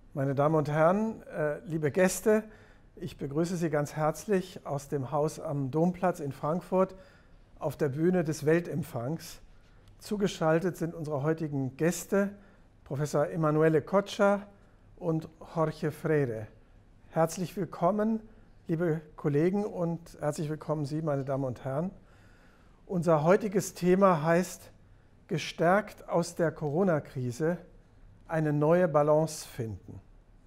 Meine Damen und Herren, liebe Gäste, ich begrüße Sie ganz herzlich aus dem Haus am Domplatz in Frankfurt auf der Bühne des Weltempfangs. Zugeschaltet sind unsere heutigen Gäste, Professor Emanuele Coccia und Jorge Freire. Herzlich willkommen, liebe Kollegen, und herzlich willkommen Sie, meine Damen und Herren. Unser heutiges Thema heißt Gestärkt aus der Corona-Krise eine neue Balance finden.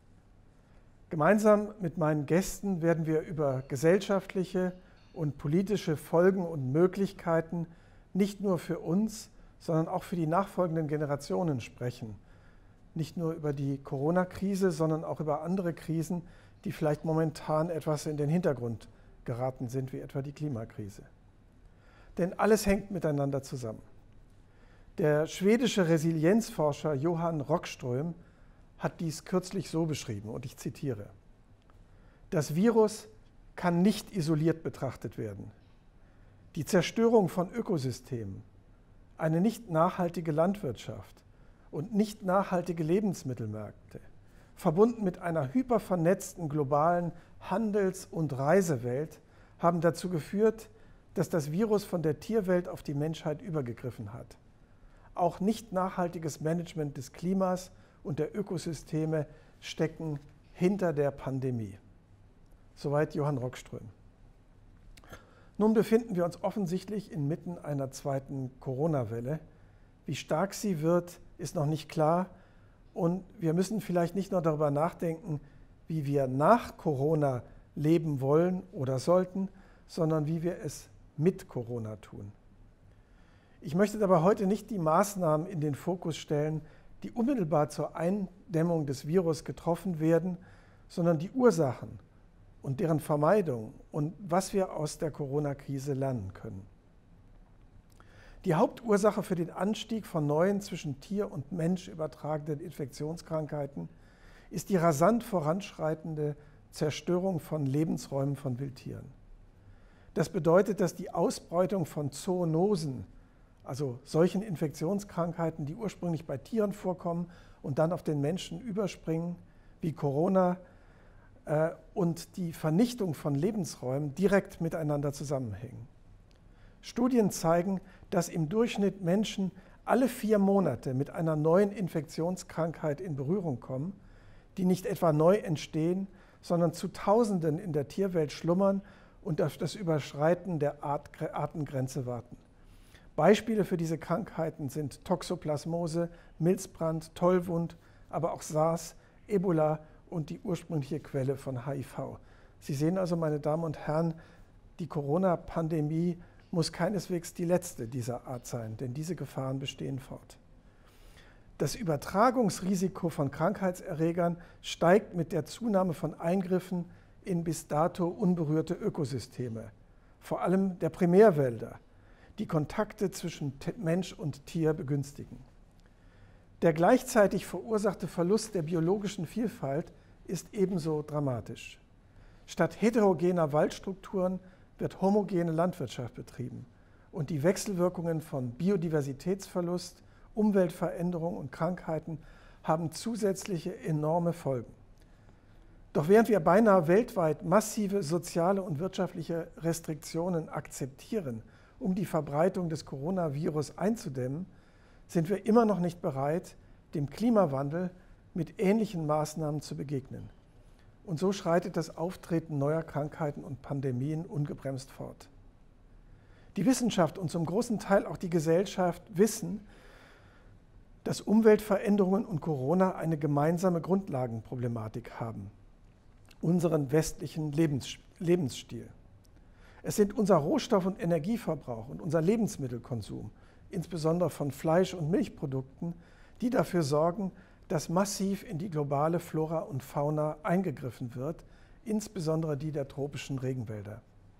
Gemeinsam mit meinen Gästen werden wir über gesellschaftliche und politische Folgen und Möglichkeiten nicht nur für uns, sondern auch für die nachfolgenden Generationen sprechen. Nicht nur über die Corona-Krise, sondern auch über andere Krisen, die vielleicht momentan etwas in den Hintergrund geraten sind, wie etwa die Klimakrise. Denn alles hängt miteinander zusammen. Der schwedische Resilienzforscher Johan Rockström hat dies kürzlich so beschrieben, und ich zitiere: Das Virus kann nicht isoliert betrachtet werden. Die Zerstörung von Ökosystemen, eine nicht nachhaltige Landwirtschaft und nicht nachhaltige Lebensmittelmärkte, verbunden mit einer hypervernetzten globalen Handels- und Reisewelt, haben dazu geführt, dass das Virus von der Tierwelt auf die Menschheit übergegriffen hat. Auch nicht nachhaltiges Management des Klimas und der Ökosysteme stecken hinter der Pandemie. Soweit Johan Rockström. Nun befinden wir uns offensichtlich inmitten einer zweiten Corona-Welle. Wie stark sie wird, ist noch nicht klar. Und wir müssen vielleicht nicht nur darüber nachdenken, wie wir nach Corona leben wollen oder sollten, sondern wie wir es mit Corona tun. Ich möchte dabei heute nicht die Maßnahmen in den Fokus stellen, die unmittelbar zur Eindämmung des Virus getroffen werden, sondern die Ursachen und deren Vermeidung und was wir aus der Corona-Krise lernen können. Die Hauptursache für den Anstieg von neuen zwischen Tier und Mensch übertragenen Infektionskrankheiten ist die rasant voranschreitende Zerstörung von Lebensräumen von Wildtieren. Das bedeutet, dass die Ausbreitung von Zoonosen, also solchen Infektionskrankheiten, die ursprünglich bei Tieren vorkommen und dann auf den Menschen überspringen, wie Corona, und die Vernichtung von Lebensräumen direkt miteinander zusammenhängen. Studien zeigen, dass im Durchschnitt Menschen alle 4 Monate mit einer neuen Infektionskrankheit in Berührung kommen, die nicht etwa neu entstehen, sondern zu Tausenden in der Tierwelt schlummern und auf das Überschreiten der Artengrenze warten. Beispiele für diese Krankheiten sind Toxoplasmose, Milzbrand, Tollwund, aber auch SARS, Ebola und die ursprüngliche Quelle von HIV. Sie sehen also, meine Damen und Herren, die Corona-Pandemie muss keineswegs die letzte dieser Art sein, denn diese Gefahren bestehen fort. Das Übertragungsrisiko von Krankheitserregern steigt mit der Zunahme von Eingriffen in bis dato unberührte Ökosysteme, vor allem der Primärwälder, die Kontakte zwischen Mensch und Tier begünstigen. Der gleichzeitig verursachte Verlust der biologischen Vielfalt ist ebenso dramatisch. Statt heterogener Waldstrukturen wird homogene Landwirtschaft betrieben und die Wechselwirkungen von Biodiversitätsverlust, Umweltveränderung und Krankheiten haben zusätzliche enorme Folgen. Doch während wir beinahe weltweit massive soziale und wirtschaftliche Restriktionen akzeptieren, um die Verbreitung des Coronavirus einzudämmen, sind wir immer noch nicht bereit, dem Klimawandel mit ähnlichen Maßnahmen zu begegnen. Und so schreitet das Auftreten neuer Krankheiten und Pandemien ungebremst fort. Die Wissenschaft und zum großen Teil auch die Gesellschaft wissen, dass Umweltveränderungen und Corona eine gemeinsame Grundlagenproblematik haben: unseren westlichen Lebensstil. Es sind unser Rohstoff- und Energieverbrauch und unser Lebensmittelkonsum, insbesondere von Fleisch- und Milchprodukten, die dafür sorgen, dass massiv in die globale Flora und Fauna eingegriffen wird, insbesondere die der tropischen Regenwälder.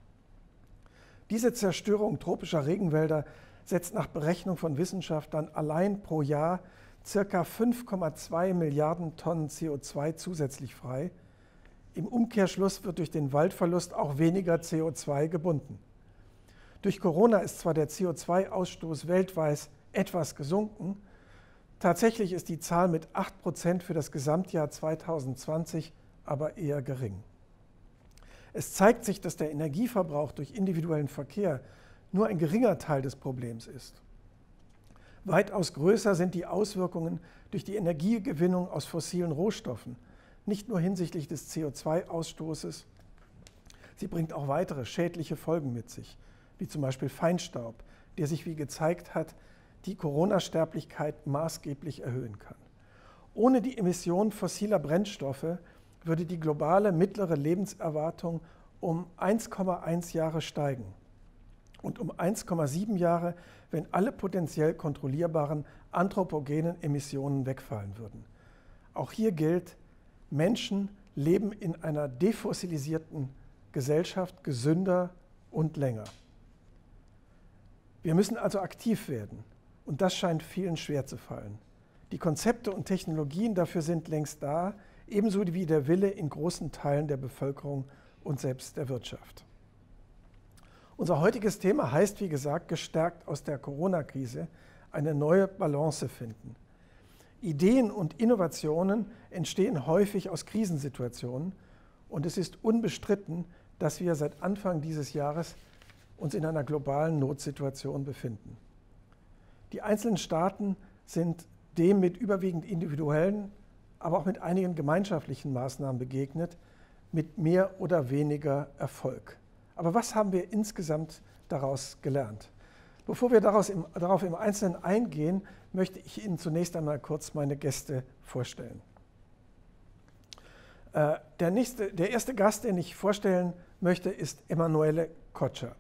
Diese Zerstörung tropischer Regenwälder setzt nach Berechnung von Wissenschaftlern allein pro Jahr ca. 5,2 Milliarden Tonnen CO2 zusätzlich frei. Im Umkehrschluss wird durch den Waldverlust auch weniger CO2 gebunden. Durch Corona ist zwar der CO2-Ausstoß weltweit etwas gesunken, Tatsächlich ist die Zahl mit 8% für das Gesamtjahr 2020 aber eher gering. Es zeigt sich, dass der Energieverbrauch durch individuellen Verkehr nur ein geringer Teil des Problems ist. Weitaus größer sind die Auswirkungen durch die Energiegewinnung aus fossilen Rohstoffen, nicht nur hinsichtlich des CO2-Ausstoßes. Sie bringt auch weitere schädliche Folgen mit sich, wie zum Beispiel Feinstaub, der sich, wie gezeigt hat, die Corona-Sterblichkeit maßgeblich erhöhen kann. Ohne die Emission fossiler Brennstoffe würde die globale mittlere Lebenserwartung um 1,1 Jahre steigen und um 1,7 Jahre, wenn alle potenziell kontrollierbaren anthropogenen Emissionen wegfallen würden. Auch hier gilt, Menschen leben in einer defossilisierten Gesellschaft gesünder und länger. Wir müssen also aktiv werden und das scheint vielen schwer zu fallen. Die Konzepte und Technologien dafür sind längst da, ebenso wie der Wille in großen Teilen der Bevölkerung und selbst der Wirtschaft. Unser heutiges Thema heißt, wie gesagt, gestärkt aus der Corona-Krise eine neue Balance finden. Ideen und Innovationen entstehen häufig aus Krisensituationen und es ist unbestritten, dass wir seit Anfang dieses Jahres uns in einer globalen Notsituation befinden. Die einzelnen Staaten sind dem mit überwiegend individuellen, aber auch mit einigen gemeinschaftlichen Maßnahmen begegnet, mit mehr oder weniger Erfolg. Aber was haben wir insgesamt daraus gelernt? Bevor wir darauf im Einzelnen eingehen, möchte ich Ihnen zunächst einmal kurz meine Gäste vorstellen. Der erste Gast, den ich vorstellen möchte, ist Emanuele Coccia.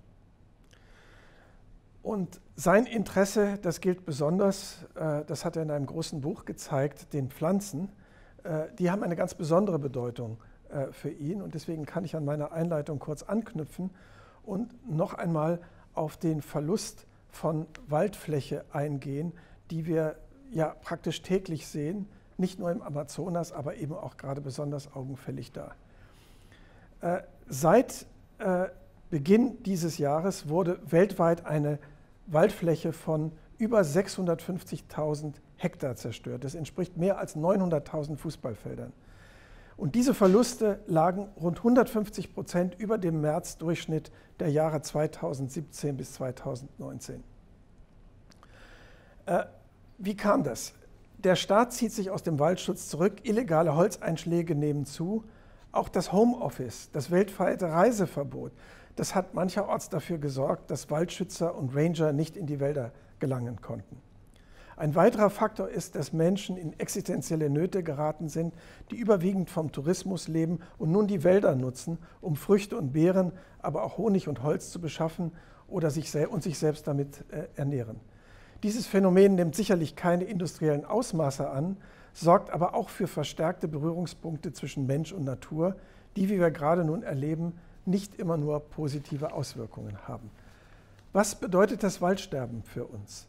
Und sein Interesse, das gilt besonders, das hat er in einem großen Buch gezeigt, den Pflanzen. Die haben eine ganz besondere Bedeutung für ihn und deswegen kann ich an meiner Einleitung kurz anknüpfen und noch einmal auf den Verlust von Waldfläche eingehen, die wir ja praktisch täglich sehen, nicht nur im Amazonas, aber eben auch gerade besonders augenfällig da. Seit Beginn dieses Jahres wurde weltweit eine Waldfläche von über 650.000 Hektar zerstört. Das entspricht mehr als 900.000 Fußballfeldern. Und diese Verluste lagen rund 150% über dem März-Durchschnitt der Jahre 2017 bis 2019. Wie kam das? Der Staat zieht sich aus dem Waldschutz zurück, illegale Holzeinschläge nehmen zu. Auch das Homeoffice, das weltweite Reiseverbot, das hat mancherorts dafür gesorgt, dass Waldschützer und Ranger nicht in die Wälder gelangen konnten. Ein weiterer Faktor ist, dass Menschen in existenzielle Nöte geraten sind, die überwiegend vom Tourismus leben und nun die Wälder nutzen, um Früchte und Beeren, aber auch Honig und Holz zu beschaffen oder sich selbst damit ernähren. Dieses Phänomen nimmt sicherlich keine industriellen Ausmaße an, sorgt aber auch für verstärkte Berührungspunkte zwischen Mensch und Natur, die, wie wir gerade nun erleben, nicht immer nur positive Auswirkungen haben. Was bedeutet das Waldsterben für uns?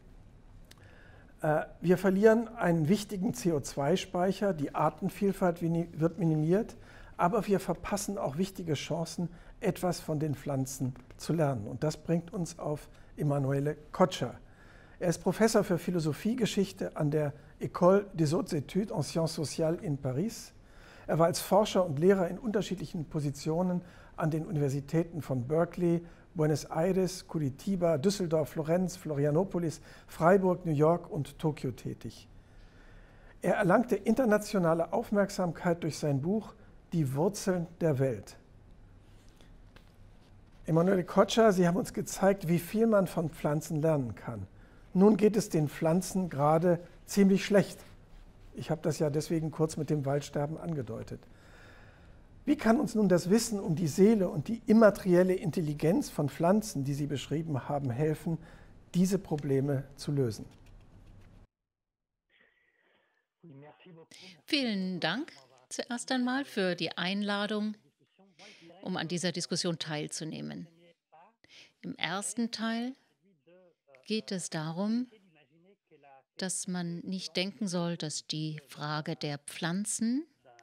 Wir verlieren einen wichtigen CO2-Speicher, die Artenvielfalt wird minimiert, aber wir verpassen auch wichtige Chancen, etwas von den Pflanzen zu lernen. Und das bringt uns auf Emanuele Coccia. Er ist Professor für Philosophiegeschichte an der École des Hautes Études en Sciences Sociales in Paris. Er war als Forscher und Lehrer in unterschiedlichen Positionen an den Universitäten von Berkeley, Buenos Aires, Curitiba, Düsseldorf, Florenz, Florianopolis, Freiburg, New York und Tokio tätig. Er erlangte internationale Aufmerksamkeit durch sein Buch Die Wurzeln der Welt. Emanuele Coccia, Sie haben uns gezeigt, wie viel man von Pflanzen lernen kann. Nun geht es den Pflanzen gerade ziemlich schlecht. Ich habe das ja deswegen kurz mit dem Waldsterben angedeutet. Wie kann uns nun das Wissen um die Seele und die immaterielle Intelligenz von Pflanzen, die Sie beschrieben haben, helfen, diese Probleme zu lösen? Vielen Dank zuerst einmal für die Einladung, um an dieser Diskussion teilzunehmen. Im ersten Teil geht es darum, dass man nicht denken soll, dass die Frage der Pflanzen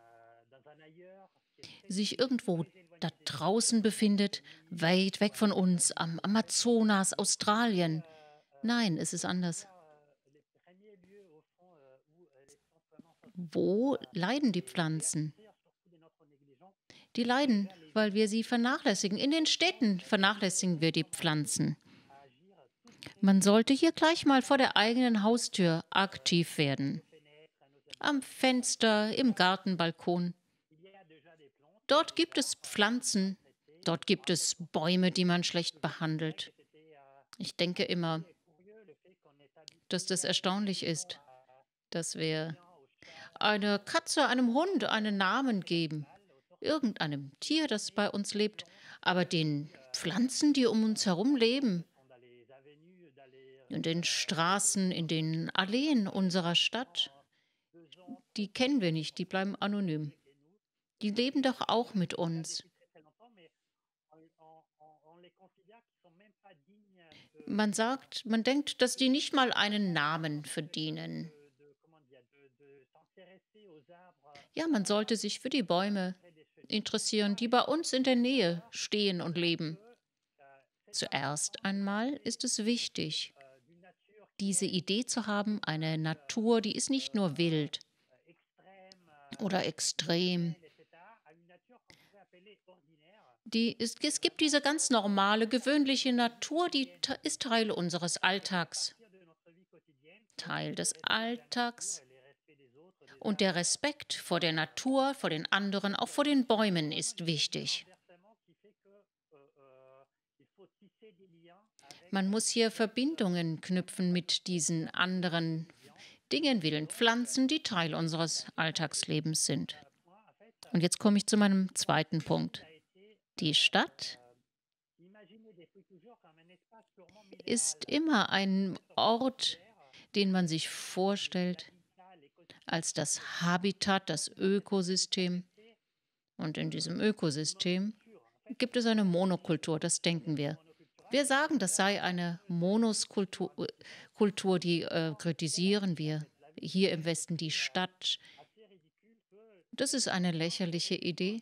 sich irgendwo da draußen befindet, weit weg von uns, am Amazonas, Australien. Nein, es ist anders. Wo leiden die Pflanzen? Die leiden, weil wir sie vernachlässigen. In den Städten vernachlässigen wir die Pflanzen. Man sollte hier gleich mal vor der eigenen Haustür aktiv werden. Am Fenster, im Gartenbalkon. Dort gibt es Pflanzen, dort gibt es Bäume, die man schlecht behandelt. Ich denke immer, dass das erstaunlich ist, dass wir einer Katze, einem Hund einen Namen geben, irgendeinem Tier, das bei uns lebt, aber den Pflanzen, die um uns herum leben, in den Straßen, in den Alleen unserer Stadt, die kennen wir nicht, die bleiben anonym. Die leben doch auch mit uns. Man denkt, dass die nicht mal einen Namen verdienen. Ja, man sollte sich für die Bäume interessieren, die bei uns in der Nähe stehen und leben. Zuerst einmal ist es wichtig, diese Idee zu haben, eine Natur, die ist nicht nur wild oder extrem. Es gibt diese ganz normale, gewöhnliche Natur, die ist Teil unseres Alltags. Teil des Alltags. Und der Respekt vor der Natur, vor den anderen, auch vor den Bäumen ist wichtig. Man muss hier Verbindungen knüpfen mit diesen anderen Dingen, wie den Pflanzen, die Teil unseres Alltagslebens sind. Und jetzt komme ich zu meinem zweiten Punkt. Die Stadt ist immer ein Ort, den man sich vorstellt als das Habitat, das Ökosystem. Und in diesem Ökosystem gibt es eine Monokultur, das denken wir. Wir sagen, das sei eine Monoskultur, die kritisieren wir. Hier im Westen die Stadt. Das ist eine lächerliche Idee.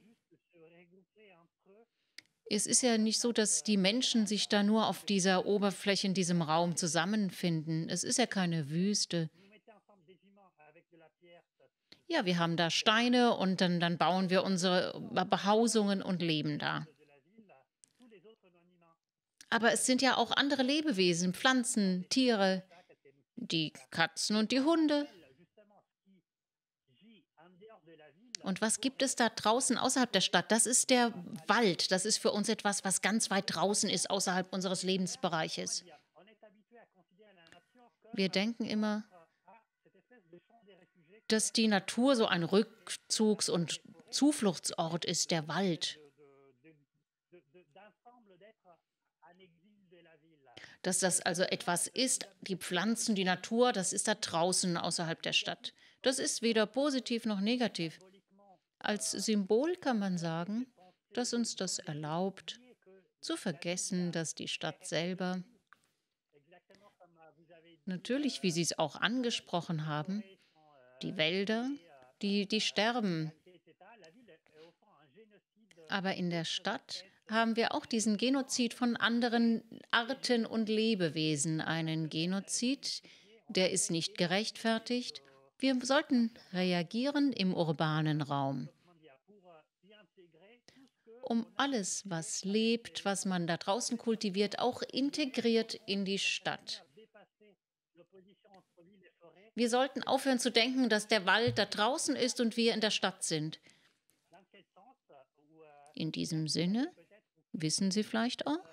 Es ist ja nicht so, dass die Menschen sich da nur auf dieser Oberfläche in diesem Raum zusammenfinden. Es ist ja keine Wüste. Ja, wir haben da Steine und dann bauen wir unsere Behausungen und leben da. Aber es sind ja auch andere Lebewesen, Pflanzen, Tiere, die Katzen und die Hunde. Und was gibt es da draußen außerhalb der Stadt? Das ist der Wald. Das ist für uns etwas, was ganz weit draußen ist, außerhalb unseres Lebensbereiches. Wir denken immer, dass die Natur so ein Rückzugs- und Zufluchtsort ist, der Wald. Dass das also etwas ist, die Pflanzen, die Natur, das ist da draußen außerhalb der Stadt. Das ist weder positiv noch negativ. Als Symbol kann man sagen, dass uns das erlaubt, zu vergessen, dass die Stadt selber, natürlich, wie Sie es auch angesprochen haben, die Wälder, die sterben. Aber in der Stadt haben wir auch diesen Genozid von anderen Arten und Lebewesen. Einen Genozid, der ist nicht gerechtfertigt. Wir sollten reagieren im urbanen Raum, um alles, was lebt, was man da draußen kultiviert, auch integriert in die Stadt. Wir sollten aufhören zu denken, dass der Wald da draußen ist und wir in der Stadt sind. In diesem Sinne, wissen Sie vielleicht auch,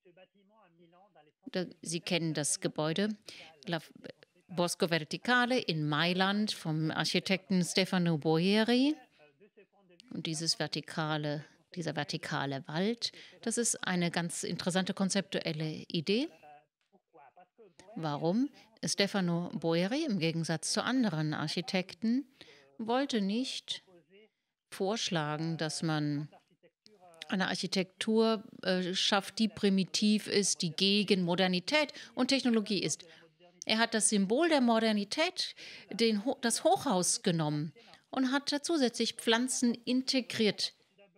Sie kennen das Gebäude, Bosco Verticale in Mailand vom Architekten Stefano Boeri. Und dieser vertikale Wald, das ist eine ganz interessante konzeptuelle Idee. Warum? Stefano Boeri, im Gegensatz zu anderen Architekten, wollte nicht vorschlagen, dass man eine Architektur schafft, die primitiv ist, die gegen Modernität und Technologie ist. Er hat das Symbol der Modernität, das Hochhaus, genommen und hat zusätzlich Pflanzen integriert.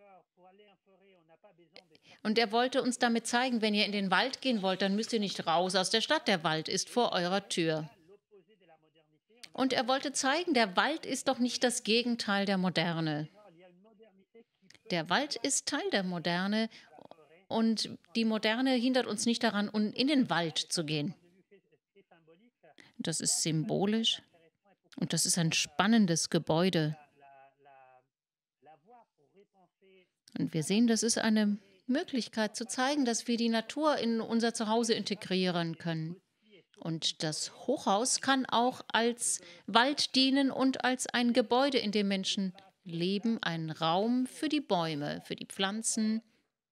Und er wollte uns damit zeigen, wenn ihr in den Wald gehen wollt, dann müsst ihr nicht raus aus der Stadt. Der Wald ist vor eurer Tür. Und er wollte zeigen, der Wald ist doch nicht das Gegenteil der Moderne. Der Wald ist Teil der Moderne und die Moderne hindert uns nicht daran, in den Wald zu gehen. Das ist symbolisch und das ist ein spannendes Gebäude. Und wir sehen, das ist eine Möglichkeit zu zeigen, dass wir die Natur in unser Zuhause integrieren können. Und das Hochhaus kann auch als Wald dienen und als ein Gebäude, in dem Menschen leben, ein Raum für die Bäume, für die Pflanzen,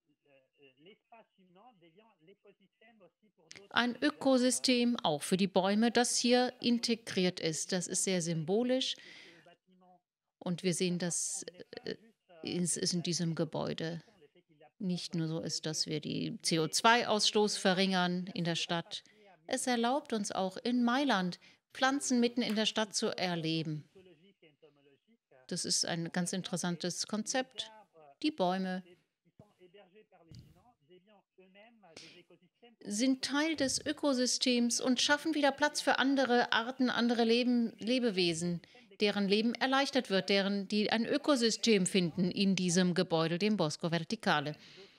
ein Ökosystem auch für die Bäume, das hier integriert ist. Das ist sehr symbolisch und wir sehen, dass es ist in diesem Gebäude nicht nur so ist, dass wir die CO2-Ausstoß verringern in der Stadt. Es erlaubt uns auch in Mailand Pflanzen mitten in der Stadt zu erleben. Das ist ein ganz interessantes Konzept. Die Bäume sind Teil des Ökosystems und schaffen wieder Platz für andere Arten, andere Lebewesen, deren Leben erleichtert wird, die ein Ökosystem finden in diesem Gebäude, dem Bosco Verticale.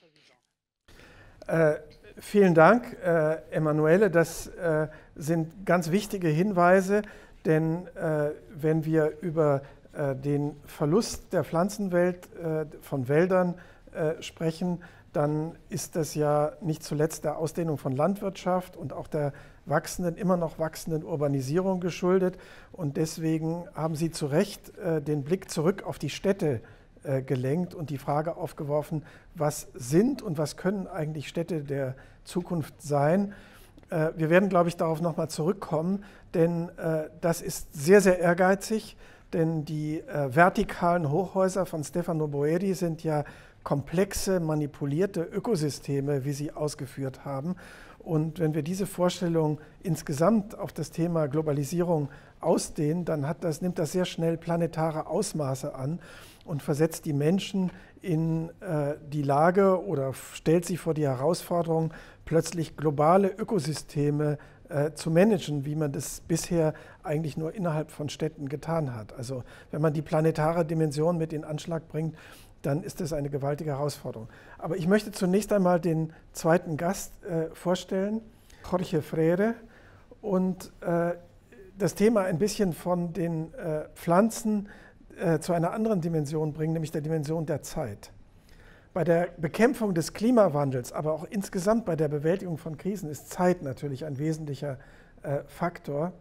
Vielen Dank, Emanuele. Das sind ganz wichtige Hinweise, denn wenn wir über den Verlust der Pflanzenwelt von Wäldern sprechen, dann ist das ja nicht zuletzt der Ausdehnung von Landwirtschaft und auch der immer noch wachsenden Urbanisierung geschuldet. Und deswegen haben Sie zu Recht den Blick zurück auf die Städte gelenkt und die Frage aufgeworfen, was sind und was können eigentlich Städte der Zukunft sein. Wir werden, glaube ich, darauf nochmal zurückkommen, denn das ist sehr, sehr ehrgeizig, denn die vertikalen Hochhäuser von Stefano Boeri sind ja komplexe, manipulierte Ökosysteme, wie Sie ausgeführt haben. Und wenn wir diese Vorstellung insgesamt auf das Thema Globalisierung ausdehnen, dann nimmt das sehr schnell planetare Ausmaße an und versetzt die Menschen in die Lage oder stellt sie vor die Herausforderung, plötzlich globale Ökosysteme zu managen, wie man das bisher eigentlich nur innerhalb von Städten getan hat. Also wenn man die planetare Dimension mit in Anschlag bringt, dann ist das eine gewaltige Herausforderung. Aber ich möchte zunächst einmal den zweiten Gast vorstellen, Jorge Freire, und das Thema ein bisschen von den Pflanzen zu einer anderen Dimension bringen, nämlich der Dimension der Zeit. Bei der Bekämpfung des Klimawandels, aber auch insgesamt bei der Bewältigung von Krisen ist Zeit natürlich ein wesentlicher Faktor.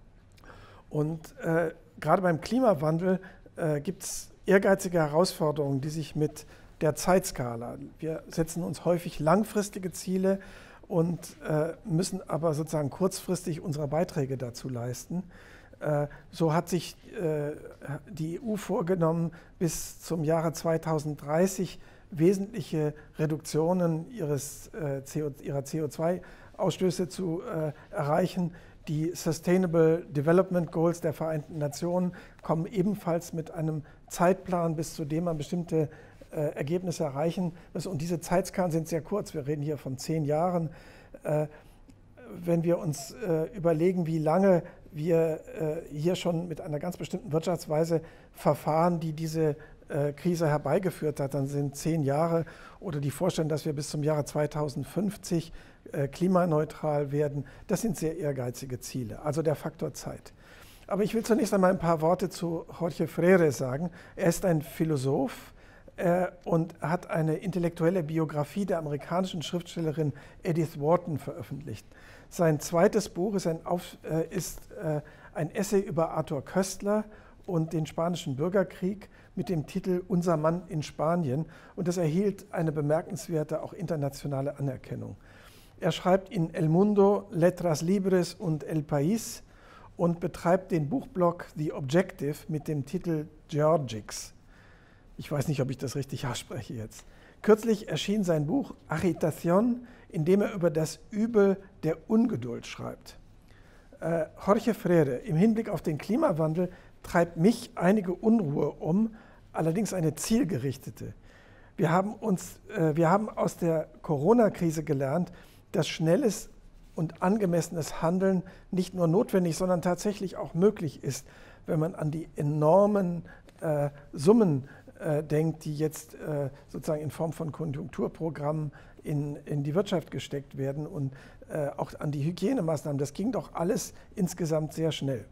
Und gerade beim Klimawandel gibt es ehrgeizige Herausforderungen, die sich mit der Zeitskala. Wir setzen uns häufig langfristige Ziele und müssen aber sozusagen kurzfristig unsere Beiträge dazu leisten. So hat sich die EU vorgenommen, bis zum Jahre 2030 wesentliche Reduktionen ihrer CO2-Ausstöße zu erreichen. Die Sustainable Development Goals der Vereinten Nationen kommen ebenfalls mit einem Zeitplan, bis zu dem man bestimmte Ergebnisse erreichen muss. Und diese Zeitskalen sind sehr kurz. Wir reden hier von 10 Jahren. Wenn wir uns überlegen, wie lange wir hier schon mit einer ganz bestimmten Wirtschaftsweise verfahren, die diese Krise herbeigeführt hat, dann sind 10 Jahre oder die Vorstellung, dass wir bis zum Jahre 2050 klimaneutral werden, das sind sehr ehrgeizige Ziele, also der Faktor Zeit. Aber ich will zunächst einmal ein paar Worte zu Jorge Freire sagen. Er ist ein Philosoph und hat eine intellektuelle Biografie der amerikanischen Schriftstellerin Edith Wharton veröffentlicht. Sein zweites Buch ist ein Essay über Arthur Koestler und den Spanischen Bürgerkrieg mit dem Titel Unser Mann in Spanien, und das erhielt eine bemerkenswerte, auch internationale Anerkennung. Er schreibt in El Mundo, Letras Libres und El País und betreibt den Buchblog The Objective mit dem Titel Georgix. Ich weiß nicht, ob ich das richtig ausspreche jetzt. Kürzlich erschien sein Buch Agitación, in dem er über das Übel der Ungeduld schreibt. Jorge Freire, im Hinblick auf den Klimawandel treibt mich einige Unruhe um, allerdings eine zielgerichtete. Wir haben aus der Corona-Krise gelernt, dass schnelles und angemessenes Handeln nicht nur notwendig, sondern tatsächlich auch möglich ist, wenn man an die enormen Summen denkt, die jetzt sozusagen in Form von Konjunkturprogrammen in die Wirtschaft gesteckt werden und auch an die Hygienemaßnahmen. Das ging doch alles insgesamt sehr schnell.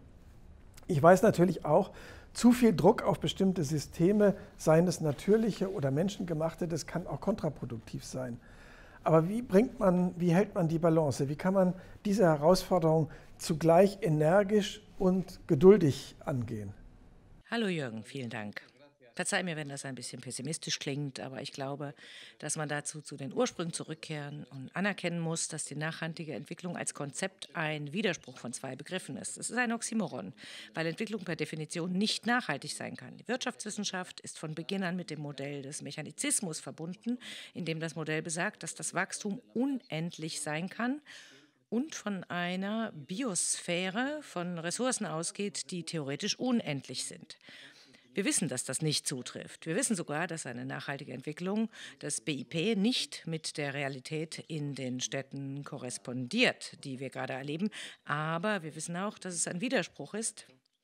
Ich weiß natürlich auch, zu viel Druck auf bestimmte Systeme, seien es natürliche oder menschengemachte, das kann auch kontraproduktiv sein. Aber wie hält man die Balance? Wie kann man diese Herausforderung zugleich energisch und geduldig angehen? Hallo Jürgen, vielen Dank. Verzeih mir, wenn das ein bisschen pessimistisch klingt, aber ich glaube, dass man dazu zu den Ursprüngen zurückkehren und anerkennen muss, dass die nachhaltige Entwicklung als Konzept ein Widerspruch von zwei Begriffen ist. Es ist ein Oxymoron, weil Entwicklung per Definition nicht nachhaltig sein kann. Die Wirtschaftswissenschaft ist von Beginn an mit dem Modell des Mechanizismus verbunden, in dem das Modell besagt, dass das Wachstum unendlich sein kann und von einer Biosphäre von Ressourcen ausgeht, die theoretisch unendlich sind. Wir wissen, dass das nicht zutrifft. Wir wissen sogar, dass eine nachhaltige Entwicklung, das BIP, nicht mit der Realität in den Städten korrespondiert, die wir gerade erleben. Aber wir wissen auch, dass es ein Widerspruch ist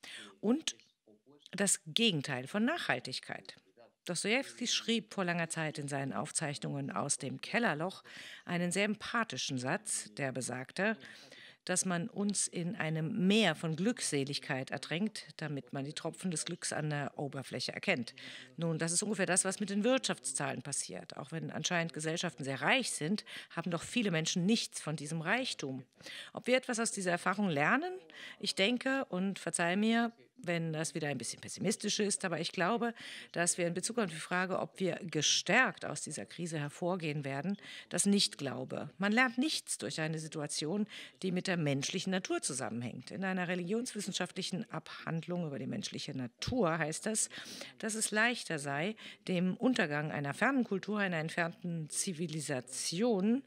und das Gegenteil von Nachhaltigkeit. Dostojewski schrieb vor langer Zeit in seinen Aufzeichnungen aus dem Kellerloch einen sehr empathischen Satz, der besagte, dass man uns in einem Meer von Glückseligkeit ertränkt, damit man die Tropfen des Glücks an der Oberfläche erkennt. Nun, das ist ungefähr das, was mit den Wirtschaftszahlen passiert. Auch wenn anscheinend Gesellschaften sehr reich sind, haben doch viele Menschen nichts von diesem Reichtum. Ob wir etwas aus dieser Erfahrung lernen? Ich denke, und verzeih mir, wenn das wieder ein bisschen pessimistisch ist, aber ich glaube, dass wir in Bezug auf die Frage, ob wir gestärkt aus dieser Krise hervorgehen werden, das nicht glaube. Man lernt nichts durch eine Situation, die mit der menschlichen Natur zusammenhängt. In einer religionswissenschaftlichen Abhandlung über die menschliche Natur heißt es, dass es leichter sei, dem Untergang einer fernen Kultur, einer entfernten Zivilisation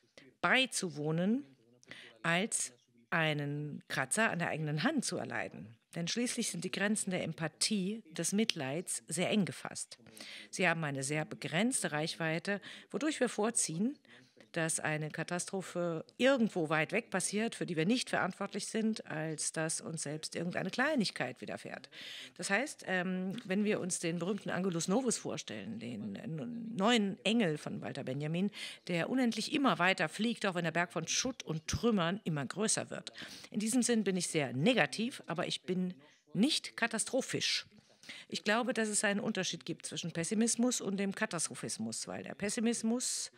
beizuwohnen, als einen Kratzer an der eigenen Hand zu erleiden. Denn schließlich sind die Grenzen der Empathie, des Mitleids sehr eng gefasst. Sie haben eine sehr begrenzte Reichweite, wodurch wir vorziehen, dass eine Katastrophe irgendwo weit weg passiert, für die wir nicht verantwortlich sind, als dass uns selbst irgendeine Kleinigkeit widerfährt. Das heißt, wenn wir uns den berühmten Angelus Novus vorstellen, den neuen Engel von Walter Benjamin, der unendlich immer weiter fliegt, auch wenn der Berg von Schutt und Trümmern immer größer wird. In diesem Sinn bin ich sehr negativ, aber ich bin nicht katastrophisch. Ich glaube, dass es einen Unterschied gibt zwischen Pessimismus und dem Katastrophismus, weil der Pessimismus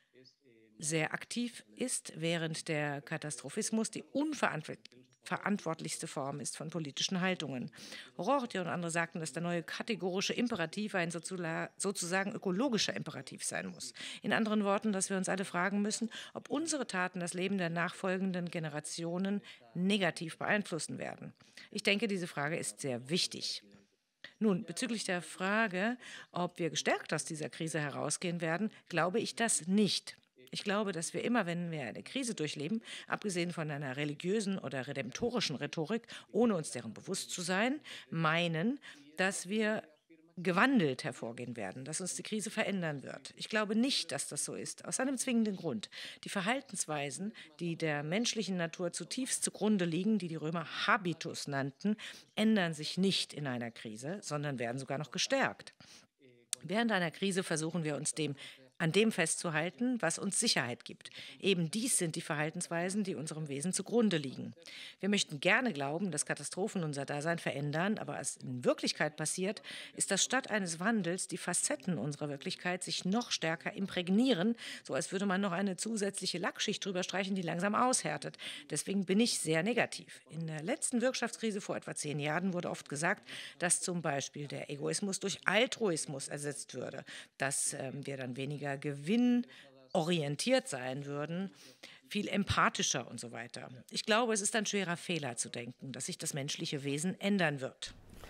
sehr aktiv ist, während der Katastrophismus die unverantwortlichste Form ist von politischen Haltungen. Rorty und andere sagten, dass der neue kategorische Imperativ ein sozusagen ökologischer Imperativ sein muss. In anderen Worten, dass wir uns alle fragen müssen, ob unsere Taten das Leben der nachfolgenden Generationen negativ beeinflussen werden. Ich denke, diese Frage ist sehr wichtig. Nun, bezüglich der Frage, ob wir gestärkt aus dieser Krise herausgehen werden, glaube ich das nicht. Ich glaube, dass wir immer, wenn wir eine Krise durchleben, abgesehen von einer religiösen oder redemptorischen Rhetorik, ohne uns deren bewusst zu sein, meinen, dass wir gewandelt hervorgehen werden, dass uns die Krise verändern wird. Ich glaube nicht, dass das so ist, aus einem zwingenden Grund. Die Verhaltensweisen, die der menschlichen Natur zutiefst zugrunde liegen, die die Römer Habitus nannten, ändern sich nicht in einer Krise, sondern werden sogar noch gestärkt. Während einer Krise versuchen wir uns an dem festzuhalten, was uns Sicherheit gibt. Eben dies sind die Verhaltensweisen, die unserem Wesen zugrunde liegen. Wir möchten gerne glauben, dass Katastrophen unser Dasein verändern, aber was in Wirklichkeit passiert, ist, dass statt eines Wandels die Facetten unserer Wirklichkeit sich noch stärker imprägnieren, so als würde man noch eine zusätzliche Lackschicht drüber streichen, die langsam aushärtet. Deswegen bin ich sehr negativ. In der letzten Wirtschaftskrise vor etwa 10 Jahren wurde oft gesagt, dass zum Beispiel der Egoismus durch Altruismus ersetzt würde, dass wir dann weniger gewinnorientiert sein würden, viel empathischer und so weiter. Ich glaube, es ist ein schwerer Fehler zu denken, dass sich das menschliche Wesen ändern wird.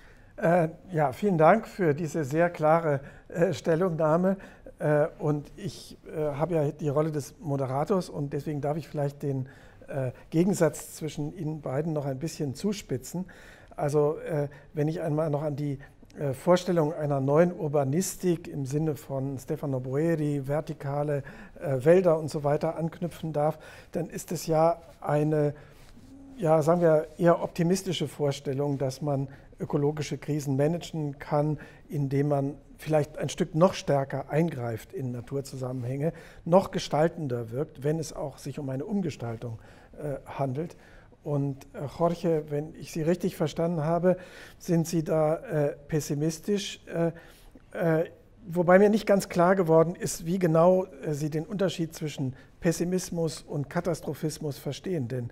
Ja, vielen Dank für diese sehr klare Stellungnahme. Und ich habe ja die Rolle des Moderators und deswegen darf ich vielleicht den Gegensatz zwischen Ihnen beiden noch ein bisschen zuspitzen. Also wenn ich einmal noch an die Vorstellung einer neuen Urbanistik im Sinne von Stefano Boeri, vertikale Wälder und so weiter anknüpfen darf, dann ist es ja eine, ja, sagen wir, eher optimistische Vorstellung, dass man ökologische Krisen managen kann, indem man vielleicht ein Stück noch stärker eingreift in Naturzusammenhänge, noch gestaltender wirkt, wenn es auch sich um eine Umgestaltung handelt. Und Jorge, wenn ich Sie richtig verstanden habe, sind Sie da pessimistisch, wobei mir nicht ganz klar geworden ist, wie genau Sie den Unterschied zwischen Pessimismus und Katastrophismus verstehen. Denn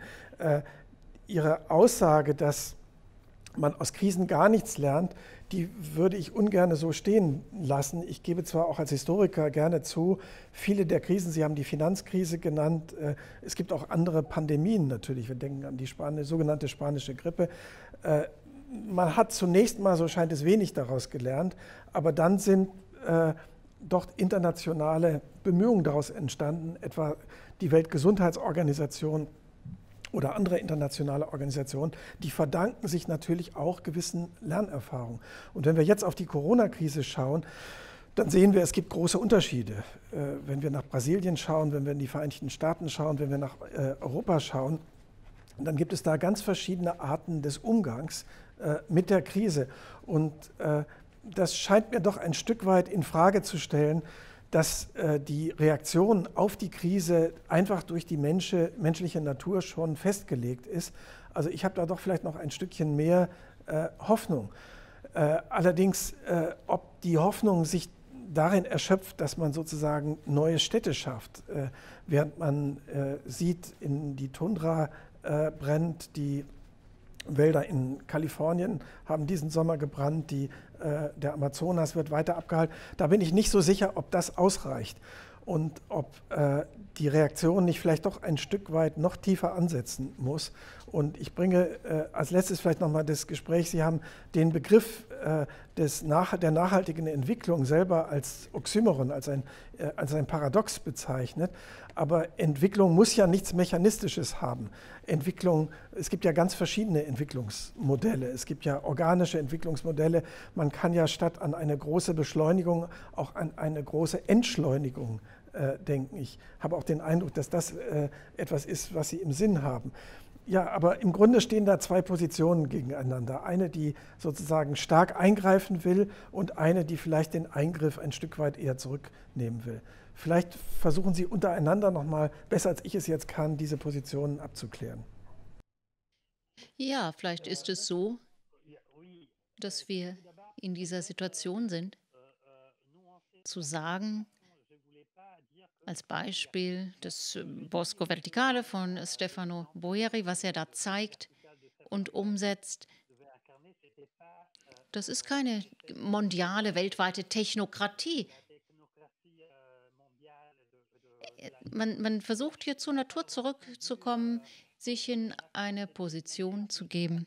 Ihre Aussage, dass man aus Krisen gar nichts lernt, die würde ich ungern so stehen lassen. Ich gebe zwar auch als Historiker gerne zu, viele der Krisen, Sie haben die Finanzkrise genannt, es gibt auch andere Pandemien natürlich, wir denken an die sogenannte spanische Grippe. Man hat zunächst mal, so scheint es, wenig daraus gelernt, aber dann sind doch internationale Bemühungen daraus entstanden, etwa die Weltgesundheitsorganisation oder andere internationale Organisationen, die verdanken sich natürlich auch gewissen Lernerfahrungen. Und wenn wir jetzt auf die Corona-Krise schauen, dann sehen wir, es gibt große Unterschiede. Wenn wir nach Brasilien schauen, wenn wir in die Vereinigten Staaten schauen, wenn wir nach Europa schauen, dann gibt es da ganz verschiedene Arten des Umgangs mit der Krise. Und das scheint mir doch ein Stück weit in Frage zu stellen, dass die Reaktion auf die Krise einfach durch die menschliche Natur schon festgelegt ist. Also ich habe da doch vielleicht noch ein Stückchen mehr Hoffnung. Allerdings, ob die Hoffnung sich darin erschöpft, dass man sozusagen neue Städte schafft, während man sieht, in die Tundra brennt, die Wälder in Kalifornien haben diesen Sommer gebrannt, der Amazonas wird weiter abgehalten. Da bin ich nicht so sicher, ob das ausreicht und ob die Reaktion nicht vielleicht doch ein Stück weit noch tiefer ansetzen muss. Und ich bringe als letztes vielleicht nochmal das Gespräch, Sie haben den Begriff der nachhaltigen Entwicklung selber als Oxymoron, als ein Paradox bezeichnet. Aber Entwicklung muss ja nichts Mechanistisches haben. Es gibt ja ganz verschiedene Entwicklungsmodelle. Es gibt ja organische Entwicklungsmodelle. Man kann ja statt an eine große Beschleunigung auch an eine große Entschleunigung denken. Ich habe auch den Eindruck, dass das etwas ist, was Sie im Sinn haben. Ja, aber im Grunde stehen da zwei Positionen gegeneinander. Eine, die sozusagen stark eingreifen will und eine, die vielleicht den Eingriff ein Stück weit eher zurücknehmen will. Vielleicht versuchen Sie untereinander nochmal, besser als ich es jetzt kann, diese Positionen abzuklären. Ja, vielleicht ist es so, dass wir in dieser Situation sind, zu sagen, als Beispiel das Bosco Verticale von Stefano Boeri, was er da zeigt und umsetzt, das ist keine mondiale, weltweite Technokratie. Man versucht hier zur Natur zurückzukommen, sich in eine Position zu geben.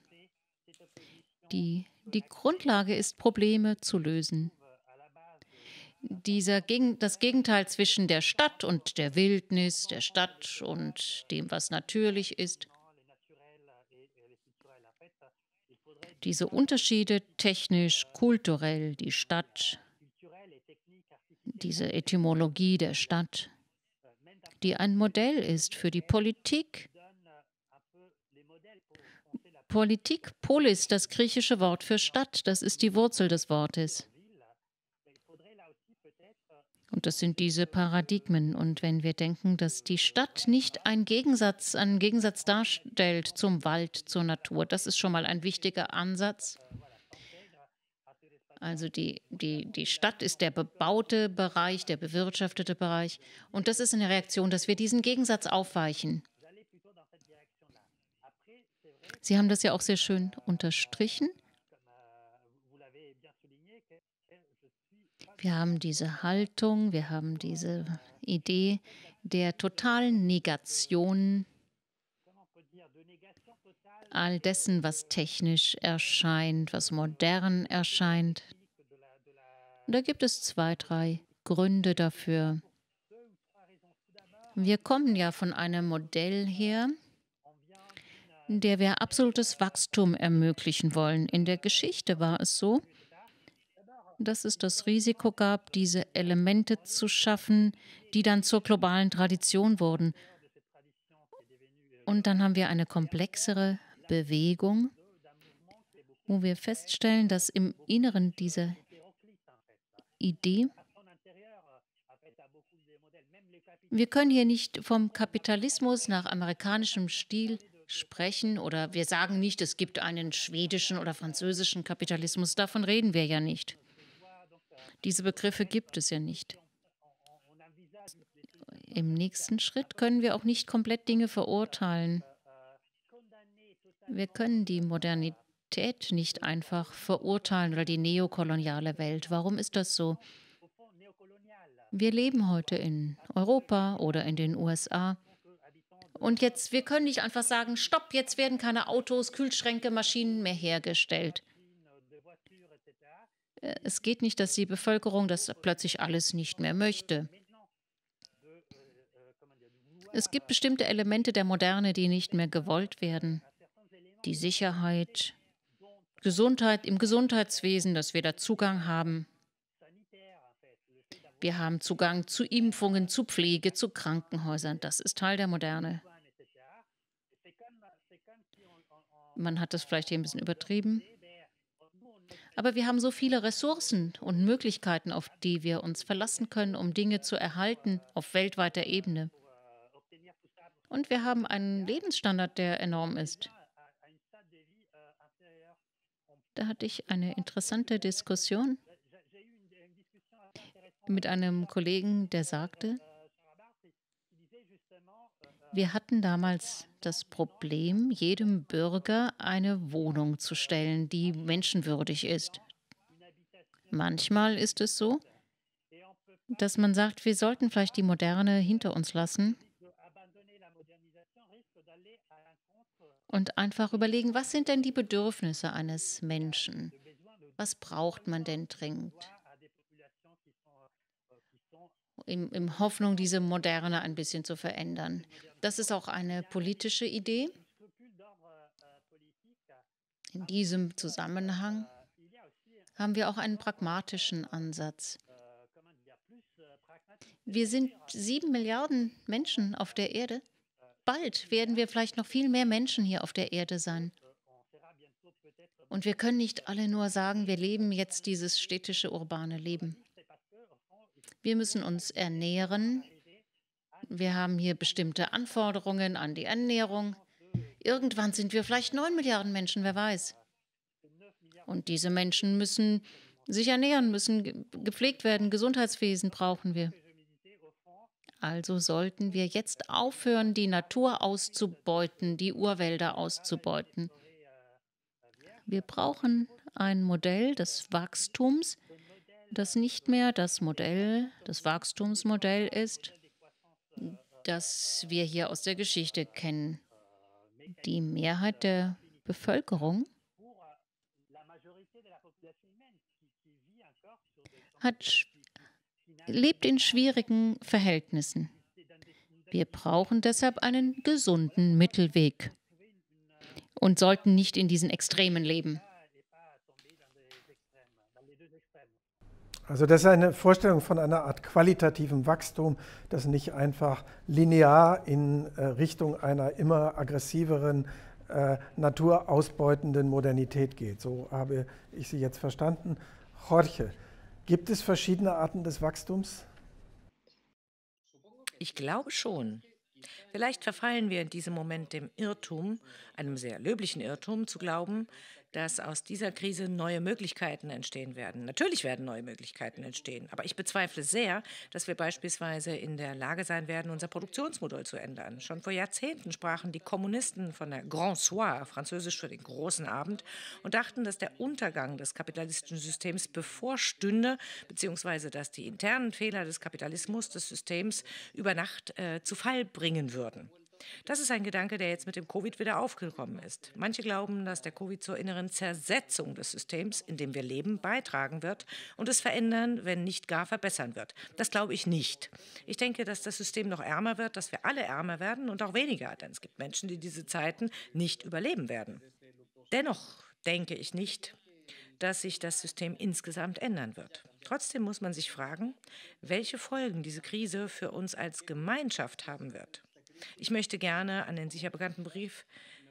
Die Grundlage ist, Probleme zu lösen. Das Gegenteil zwischen der Stadt und der Wildnis, der Stadt und dem, was natürlich ist. Diese Unterschiede technisch, kulturell, die Stadt, diese Etymologie der Stadt, die ein Modell ist für die Politik. Politik, Polis, das griechische Wort für Stadt, das ist die Wurzel des Wortes. Und das sind diese Paradigmen. Und wenn wir denken, dass die Stadt nicht einen Gegensatz darstellt zum Wald, zur Natur, das ist schon mal ein wichtiger Ansatz. Also die Stadt ist der bebaute Bereich, der bewirtschaftete Bereich. Und das ist eine Reaktion, dass wir diesen Gegensatz aufweichen. Sie haben das ja auch sehr schön unterstrichen. Wir haben diese Haltung, wir haben diese Idee der totalen Negation all dessen, was technisch erscheint, was modern erscheint. Und da gibt es 2, 3 Gründe dafür. Wir kommen ja von einem Modell her, in der wir absolutes Wachstum ermöglichen wollen. In der Geschichte war es so, dass es das Risiko gab, diese Elemente zu schaffen, die dann zur globalen Tradition wurden. Und dann haben wir eine komplexere Bewegung, wo wir feststellen, dass im Inneren dieser Idee, wir können hier nicht vom Kapitalismus nach amerikanischem Stil sprechen oder wir sagen nicht, es gibt einen schwedischen oder französischen Kapitalismus, davon reden wir ja nicht. Diese Begriffe gibt es ja nicht. Im nächsten Schritt können wir auch nicht komplett Dinge verurteilen. Wir können die Modernität nicht einfach verurteilen oder die neokoloniale Welt. Warum ist das so? Wir leben heute in Europa oder in den USA. Und jetzt, wir können nicht einfach sagen, stopp, jetzt werden keine Autos, Kühlschränke, Maschinen mehr hergestellt. Es geht nicht, dass die Bevölkerung das plötzlich alles nicht mehr möchte. Es gibt bestimmte Elemente der Moderne, die nicht mehr gewollt werden. Die Sicherheit, Gesundheit im Gesundheitswesen, dass wir da Zugang haben. Wir haben Zugang zu Impfungen, zu Pflege, zu Krankenhäusern. Das ist Teil der Moderne. Man hat das vielleicht hier ein bisschen übertrieben. Aber wir haben so viele Ressourcen und Möglichkeiten, auf die wir uns verlassen können, um Dinge zu erhalten auf weltweiter Ebene. Und wir haben einen Lebensstandard, der enorm ist. Da hatte ich eine interessante Diskussion mit einem Kollegen, der sagte, wir hatten damals das Problem, jedem Bürger eine Wohnung zu stellen, die menschenwürdig ist. Manchmal ist es so, dass man sagt, wir sollten vielleicht die Moderne hinter uns lassen und einfach überlegen, was sind denn die Bedürfnisse eines Menschen? Was braucht man denn dringend? In Hoffnung, diese Moderne ein bisschen zu verändern. Das ist auch eine politische Idee. In diesem Zusammenhang haben wir auch einen pragmatischen Ansatz. Wir sind 7 Milliarden Menschen auf der Erde. Bald werden wir vielleicht noch viel mehr Menschen hier auf der Erde sein. Und wir können nicht alle nur sagen, wir leben jetzt dieses städtische, urbane Leben. Wir müssen uns ernähren. Wir haben hier bestimmte Anforderungen an die Ernährung. Irgendwann sind wir vielleicht 9 Milliarden Menschen, wer weiß. Und diese Menschen müssen sich ernähren, müssen gepflegt werden. Gesundheitswesen brauchen wir. Also sollten wir jetzt aufhören, die Natur auszubeuten, die Urwälder auszubeuten. Wir brauchen ein Modell des Wachstums, das nicht mehr das Wachstumsmodell ist, das wir hier aus der Geschichte kennen. Die Mehrheit der Bevölkerung lebt in schwierigen Verhältnissen. Wir brauchen deshalb einen gesunden Mittelweg und sollten nicht in diesen Extremen leben. Also das ist eine Vorstellung von einer Art qualitativem Wachstum, das nicht einfach linear in Richtung einer immer aggressiveren, naturausbeutenden Modernität geht. So habe ich Sie jetzt verstanden. Jorge, gibt es verschiedene Arten des Wachstums? Ich glaube schon. Vielleicht verfallen wir in diesem Moment dem Irrtum, einem sehr löblichen Irrtum, zu glauben, dass aus dieser Krise neue Möglichkeiten entstehen werden. Natürlich werden neue Möglichkeiten entstehen, aber ich bezweifle sehr, dass wir beispielsweise in der Lage sein werden, unser Produktionsmodell zu ändern. Schon vor Jahrzehnten sprachen die Kommunisten von der Grand Soir, französisch für den großen Abend, und dachten, dass der Untergang des kapitalistischen Systems bevorstünde, beziehungsweise dass die internen Fehler des Kapitalismus, des Systems, über Nacht zu Fall bringen würden. Das ist ein Gedanke, der jetzt mit dem Covid wieder aufgekommen ist. Manche glauben, dass der Covid zur inneren Zersetzung des Systems, in dem wir leben, beitragen wird und es verändern, wenn nicht gar verbessern wird. Das glaube ich nicht. Ich denke, dass das System noch ärmer wird, dass wir alle ärmer werden und auch weniger, denn es gibt Menschen, die diese Zeiten nicht überleben werden. Dennoch denke ich nicht, dass sich das System insgesamt ändern wird. Trotzdem muss man sich fragen, welche Folgen diese Krise für uns als Gemeinschaft haben wird. Ich möchte gerne an den sicher bekannten Brief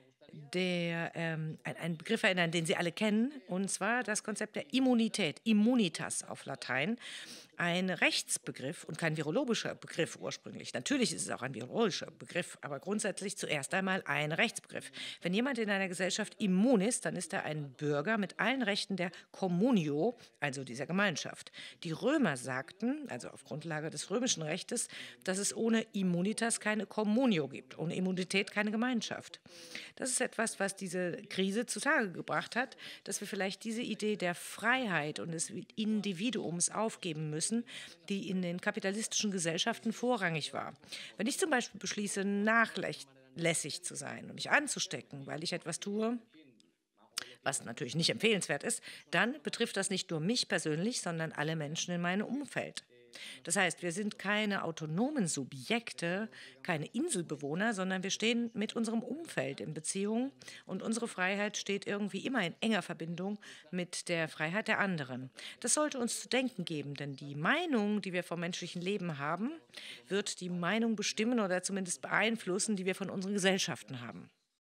einen Begriff erinnern, den Sie alle kennen, und zwar das Konzept der Immunität, Immunitas auf Latein, ein Rechtsbegriff und kein virologischer Begriff ursprünglich. Natürlich ist es auch ein virologischer Begriff, aber grundsätzlich zuerst einmal ein Rechtsbegriff. Wenn jemand in einer Gesellschaft immun ist, dann ist er ein Bürger mit allen Rechten der Communio, also dieser Gemeinschaft. Die Römer sagten, also auf Grundlage des römischen Rechtes, dass es ohne Immunitas keine Communio gibt, ohne Immunität keine Gemeinschaft. Das ist etwas, was diese Krise zutage gebracht hat, dass wir vielleicht diese Idee der Freiheit und des Individuums aufgeben müssen, die in den kapitalistischen Gesellschaften vorrangig war. Wenn ich zum Beispiel beschließe, nachlässig zu sein und mich anzustecken, weil ich etwas tue, was natürlich nicht empfehlenswert ist, dann betrifft das nicht nur mich persönlich, sondern alle Menschen in meinem Umfeld. Das heißt, wir sind keine autonomen Subjekte, keine Inselbewohner, sondern wir stehen mit unserem Umfeld in Beziehung und unsere Freiheit steht irgendwie immer in enger Verbindung mit der Freiheit der anderen. Das sollte uns zu denken geben, denn die Meinung, die wir vom menschlichen Leben haben, wird die Meinung bestimmen oder zumindest beeinflussen, die wir von unseren Gesellschaften haben.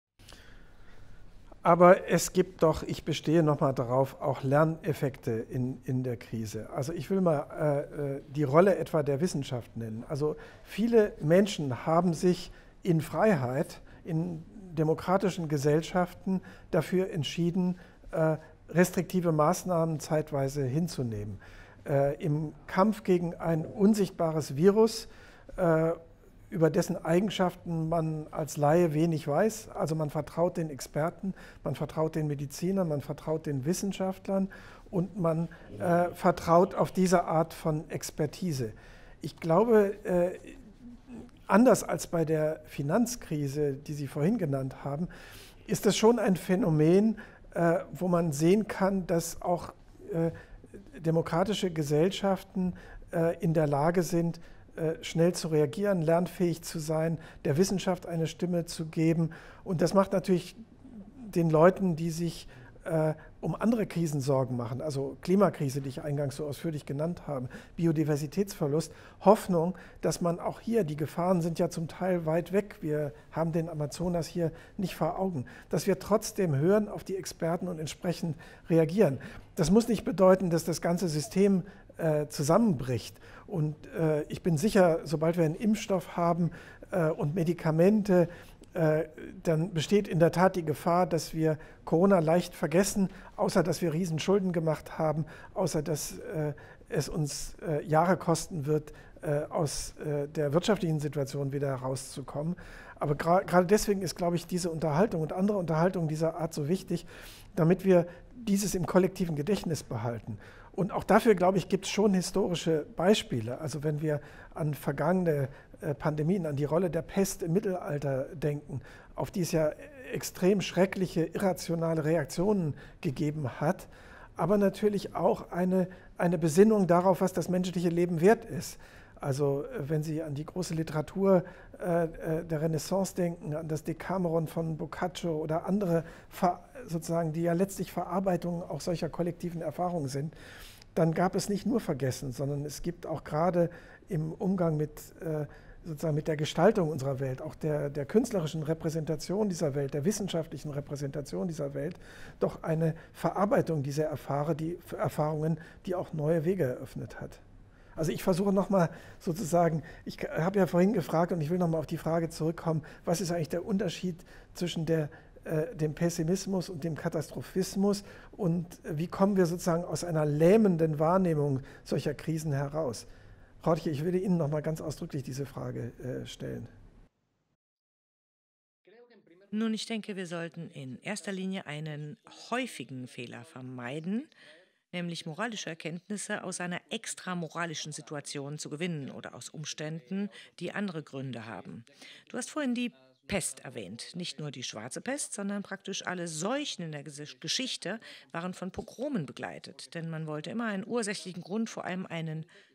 Aber es gibt doch, ich bestehe nochmal darauf, auch Lerneffekte in der Krise. Also ich will mal die Rolle etwa der Wissenschaft nennen. Also viele Menschen haben sich in Freiheit, in demokratischen Gesellschaften dafür entschieden, restriktive Maßnahmen zeitweise hinzunehmen. Im Kampf gegen ein unsichtbares Virus, über dessen Eigenschaften man als Laie wenig weiß. Also man vertraut den Experten, man vertraut den Medizinern, man vertraut den Wissenschaftlern und man vertraut auf diese Art von Expertise. Ich glaube, anders als bei der Finanzkrise, die Sie vorhin genannt haben, ist das schon ein Phänomen, wo man sehen kann, dass auch demokratische Gesellschaften in der Lage sind, schnell zu reagieren, lernfähig zu sein, der Wissenschaft eine Stimme zu geben. Und das macht natürlich den Leuten, die sich um andere Krisen Sorgen machen, also Klimakrise, die ich eingangs so ausführlich genannt habe, Biodiversitätsverlust, Hoffnung, dass man auch hier, die Gefahren sind ja zum Teil weit weg, wir haben den Amazonas hier nicht vor Augen, dass wir trotzdem hören auf die Experten und entsprechend reagieren. Das muss nicht bedeuten, dass das ganze System zusammenbricht. Und ich bin sicher, sobald wir einen Impfstoff haben und Medikamente, dann besteht in der Tat die Gefahr, dass wir Corona leicht vergessen, außer dass wir Riesenschulden gemacht haben, außer dass es uns Jahre kosten wird, aus der wirtschaftlichen Situation wieder herauszukommen. Aber gerade deswegen ist, glaube ich, diese Unterhaltung und andere Unterhaltungen dieser Art so wichtig, damit wir dieses im kollektiven Gedächtnis behalten. Und auch dafür, glaube ich, gibt es schon historische Beispiele. Also wenn wir an vergangene Pandemien, an die Rolle der Pest im Mittelalter denken, auf die es ja extrem schreckliche, irrationale Reaktionen gegeben hat, aber natürlich auch eine Besinnung darauf, was das menschliche Leben wert ist. Also wenn Sie an die große Literatur der Renaissance denken, an das Decameron von Boccaccio oder andere, sozusagen, die ja letztlich Verarbeitungen auch solcher kollektiven Erfahrungen sind, dann gab es nicht nur Vergessen, sondern es gibt auch gerade im Umgang mit, sozusagen mit der Gestaltung unserer Welt, auch der künstlerischen Repräsentation dieser Welt, der wissenschaftlichen Repräsentation dieser Welt, doch eine Verarbeitung dieser Erfahrungen, die auch neue Wege eröffnet hat. Also ich versuche nochmal sozusagen, ich habe ja vorhin gefragt und ich will nochmal auf die Frage zurückkommen, was ist eigentlich der Unterschied zwischen dem Pessimismus und dem Katastrophismus und wie kommen wir sozusagen aus einer lähmenden Wahrnehmung solcher Krisen heraus? Jorge, ich würde Ihnen nochmal ganz ausdrücklich diese Frage stellen. Nun, ich denke, wir sollten in erster Linie einen häufigen Fehler vermeiden, nämlich moralische Erkenntnisse aus einer extramoralischen Situation zu gewinnen oder aus Umständen, die andere Gründe haben. Du hast vorhin die Pest erwähnt. Nicht nur die schwarze Pest, sondern praktisch alle Seuchen in der Geschichte waren von Pogromen begleitet, denn man wollte immer einen ursächlichen Grund, vor allem einen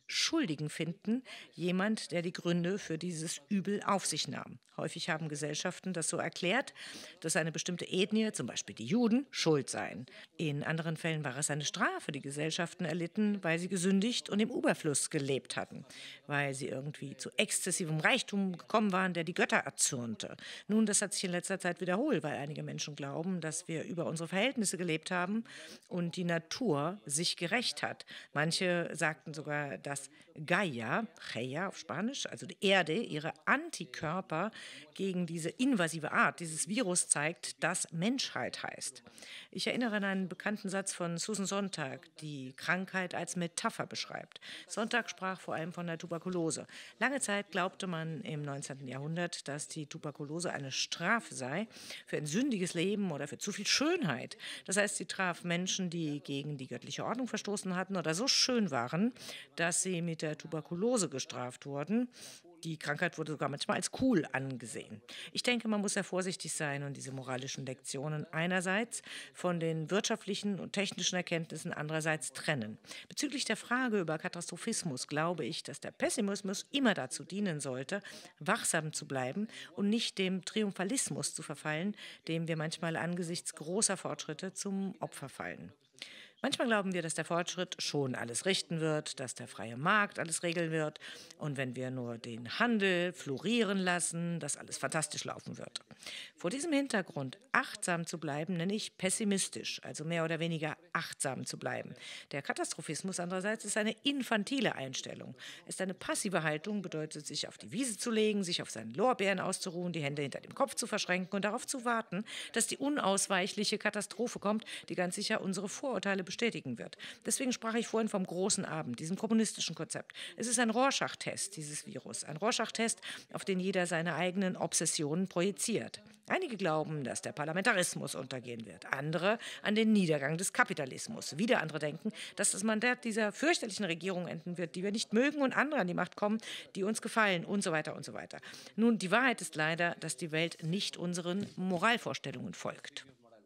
Schuldigen finden, jemand, der die Gründe für dieses Übel auf sich nahm. Häufig haben Gesellschaften das so erklärt, dass eine bestimmte Ethnie, zum Beispiel die Juden, schuld seien. In anderen Fällen war es eine Strafe, die Gesellschaften erlitten, weil sie gesündigt und im Überfluss gelebt hatten, weil sie irgendwie zu exzessivem Reichtum gekommen waren, der die Götter erzürnte. Nun, das hat sich in letzter Zeit wiederholt, weil einige Menschen glauben, dass wir über unsere Verhältnisse gelebt haben und die Natur sich gerächt hat. Manche sagten sogar, dass Gaia, Gaia auf Spanisch, also die Erde, ihre Antikörper gegen diese invasive Art dieses Virus zeigt, das Menschheit heißt. Ich erinnere an einen bekannten Satz von Susan Sontag, die Krankheit als Metapher beschreibt. Sontag sprach vor allem von der Tuberkulose. Lange Zeit glaubte man im 19. Jahrhundert, dass die Tuberkulose eine Strafe sei für ein sündiges Leben oder für zu viel Schönheit. Das heißt, sie traf Menschen, die gegen die göttliche Ordnung verstoßen hatten oder so schön waren, dass sie mit der Tuberkulose gestraft wurden. Die Krankheit wurde sogar manchmal als cool angesehen. Ich denke, man muss sehr vorsichtig sein und diese moralischen Lektionen einerseits von den wirtschaftlichen und technischen Erkenntnissen andererseits trennen. Bezüglich der Frage über Katastrophismus glaube ich, dass der Pessimismus immer dazu dienen sollte, wachsam zu bleiben und nicht dem Triumphalismus zu verfallen, dem wir manchmal angesichts großer Fortschritte zum Opfer fallen. Manchmal glauben wir, dass der Fortschritt schon alles richten wird, dass der freie Markt alles regeln wird und wenn wir nur den Handel florieren lassen, dass alles fantastisch laufen wird. Vor diesem Hintergrund achtsam zu bleiben, nenne ich pessimistisch, also mehr oder weniger achtsam zu bleiben. Der Katastrophismus andererseits ist eine infantile Einstellung. Ist eine passive Haltung, bedeutet sich auf die Wiese zu legen, sich auf seinen Lorbeeren auszuruhen, die Hände hinter dem Kopf zu verschränken und darauf zu warten, dass die unausweichliche Katastrophe kommt, die ganz sicher unsere Vorurteile bestätigen wird. Deswegen sprach ich vorhin vom großen Abend, diesem kommunistischen Konzept. Es ist ein Rorschach-Test, dieses Virus. Ein Rorschach-Test, auf den jeder seine eigenen Obsessionen projiziert. Einige glauben, dass der Parlamentarismus untergehen wird. Andere an den Niedergang des Kapitalismus. Wieder andere denken, dass das Mandat dieser fürchterlichen Regierung enden wird, die wir nicht mögen und andere an die Macht kommen, die uns gefallen und so weiter und so weiter. Nun, die Wahrheit ist leider, dass die Welt nicht unseren Moralvorstellungen folgt.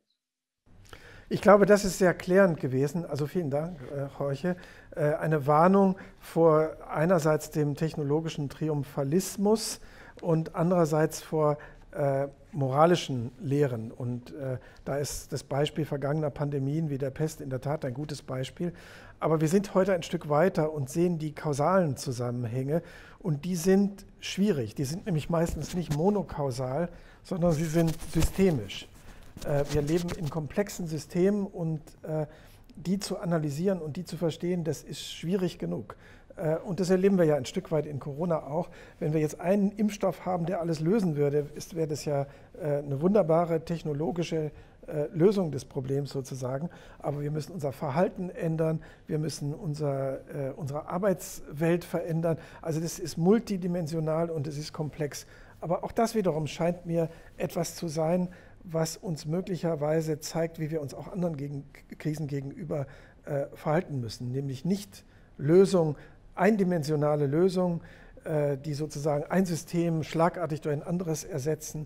Ich glaube, das ist sehr klärend gewesen. Also vielen Dank, Jorge. Eine Warnung vor einerseits dem technologischen Triumphalismus und andererseits vor moralischen Lehren. Und da ist das Beispiel vergangener Pandemien wie der Pest in der Tat ein gutes Beispiel. Aber wir sind heute ein Stück weiter und sehen die kausalen Zusammenhänge. Und die sind schwierig. Die sind nämlich meistens nicht monokausal, sondern sie sind systemisch. Wir leben in komplexen Systemen und die zu analysieren und die zu verstehen, das ist schwierig genug. Und das erleben wir ja ein Stück weit in Corona auch. Wenn wir jetzt einen Impfstoff haben, der alles lösen würde, wäre das ja eine wunderbare technologische Lösung des Problems sozusagen. Aber wir müssen unser Verhalten ändern, wir müssen unsere Arbeitswelt verändern. Also das ist multidimensional und es ist komplex. Aber auch das wiederum scheint mir etwas zu sein, was uns möglicherweise zeigt, wie wir uns auch anderen Krisen gegenüber verhalten müssen. Nämlich nicht eindimensionale Lösungen, die sozusagen ein System schlagartig durch ein anderes ersetzen,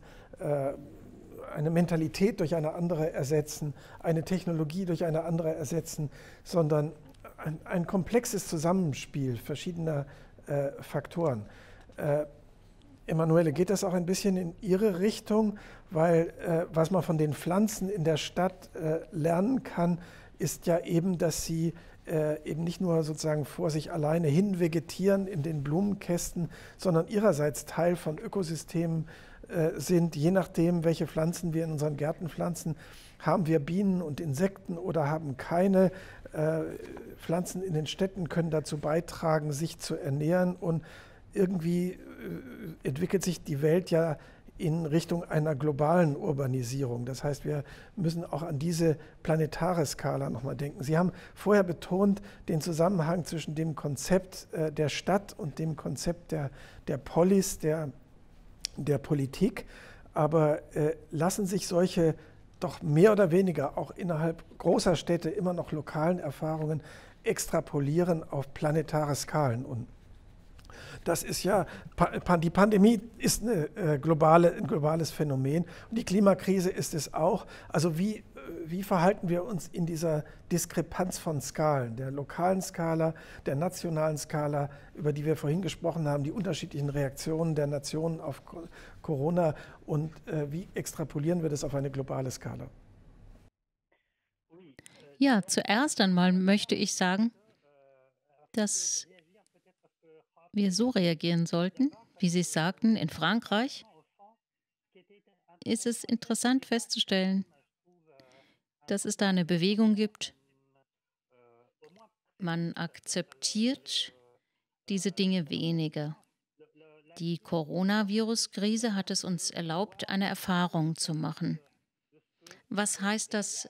eine Mentalität durch eine andere ersetzen, eine Technologie durch eine andere ersetzen, sondern ein komplexes Zusammenspiel verschiedener Faktoren. Emanuele, geht das auch ein bisschen in Ihre Richtung? Weil was man von den Pflanzen in der Stadt lernen kann, ist ja eben, dass sie eben nicht nur sozusagen vor sich alleine hin vegetieren in den Blumenkästen, sondern ihrerseits Teil von Ökosystemen sind. Je nachdem, welche Pflanzen wir in unseren Gärten pflanzen, haben wir Bienen und Insekten oder haben keine. Pflanzen in den Städten können dazu beitragen, sich zu ernähren und irgendwie entwickelt sich die Welt ja in Richtung einer globalen Urbanisierung. Das heißt, wir müssen auch an diese planetare Skala nochmal denken. Sie haben vorher betont den Zusammenhang zwischen dem Konzept der Stadt und dem Konzept der Polis, der Politik. Aber lassen sich solche doch mehr oder weniger auch innerhalb großer Städte immer noch lokalen Erfahrungen extrapolieren auf planetare Skalen? Und das ist ja, die Pandemie ist ein globales Phänomen und die Klimakrise ist es auch. Also wie wie verhalten wir uns in dieser Diskrepanz von Skalen, der lokalen Skala, der nationalen Skala, über die wir vorhin gesprochen haben, die unterschiedlichen Reaktionen der Nationen auf Corona und wie extrapolieren wir das auf eine globale Skala? Ja, zuerst einmal möchte ich sagen, dass wir so reagieren sollten, wie Sie es sagten, in Frankreich ist es interessant festzustellen, dass es da eine Bewegung gibt. Man akzeptiert diese Dinge weniger. Die Coronavirus-Krise hat es uns erlaubt, eine Erfahrung zu machen. Was heißt das,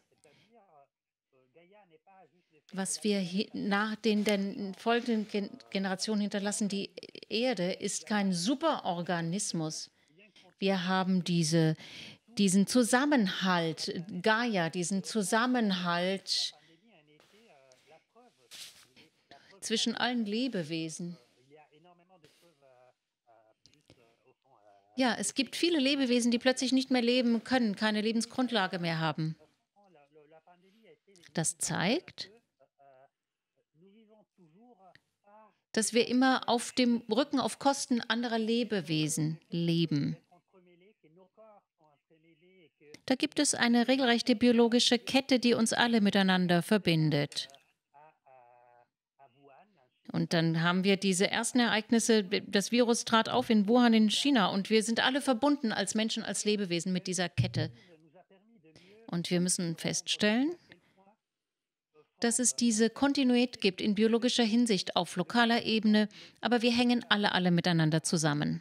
was wir nach den folgenden Generationen hinterlassen? Die Erde ist kein Superorganismus. Wir haben diesen Zusammenhalt, Gaia, diesen Zusammenhalt zwischen allen Lebewesen. Ja, es gibt viele Lebewesen, die plötzlich nicht mehr leben können, keine Lebensgrundlage mehr haben. Das zeigt, dass wir immer auf dem Rücken, auf Kosten anderer Lebewesen leben. Da gibt es eine regelrechte biologische Kette, die uns alle miteinander verbindet. Und dann haben wir diese ersten Ereignisse, das Virus trat auf in Wuhan in China und wir sind alle verbunden als Menschen, als Lebewesen mit dieser Kette. Und wir müssen feststellen, dass es diese Kontinuität gibt in biologischer Hinsicht auf lokaler Ebene, aber wir hängen alle miteinander zusammen.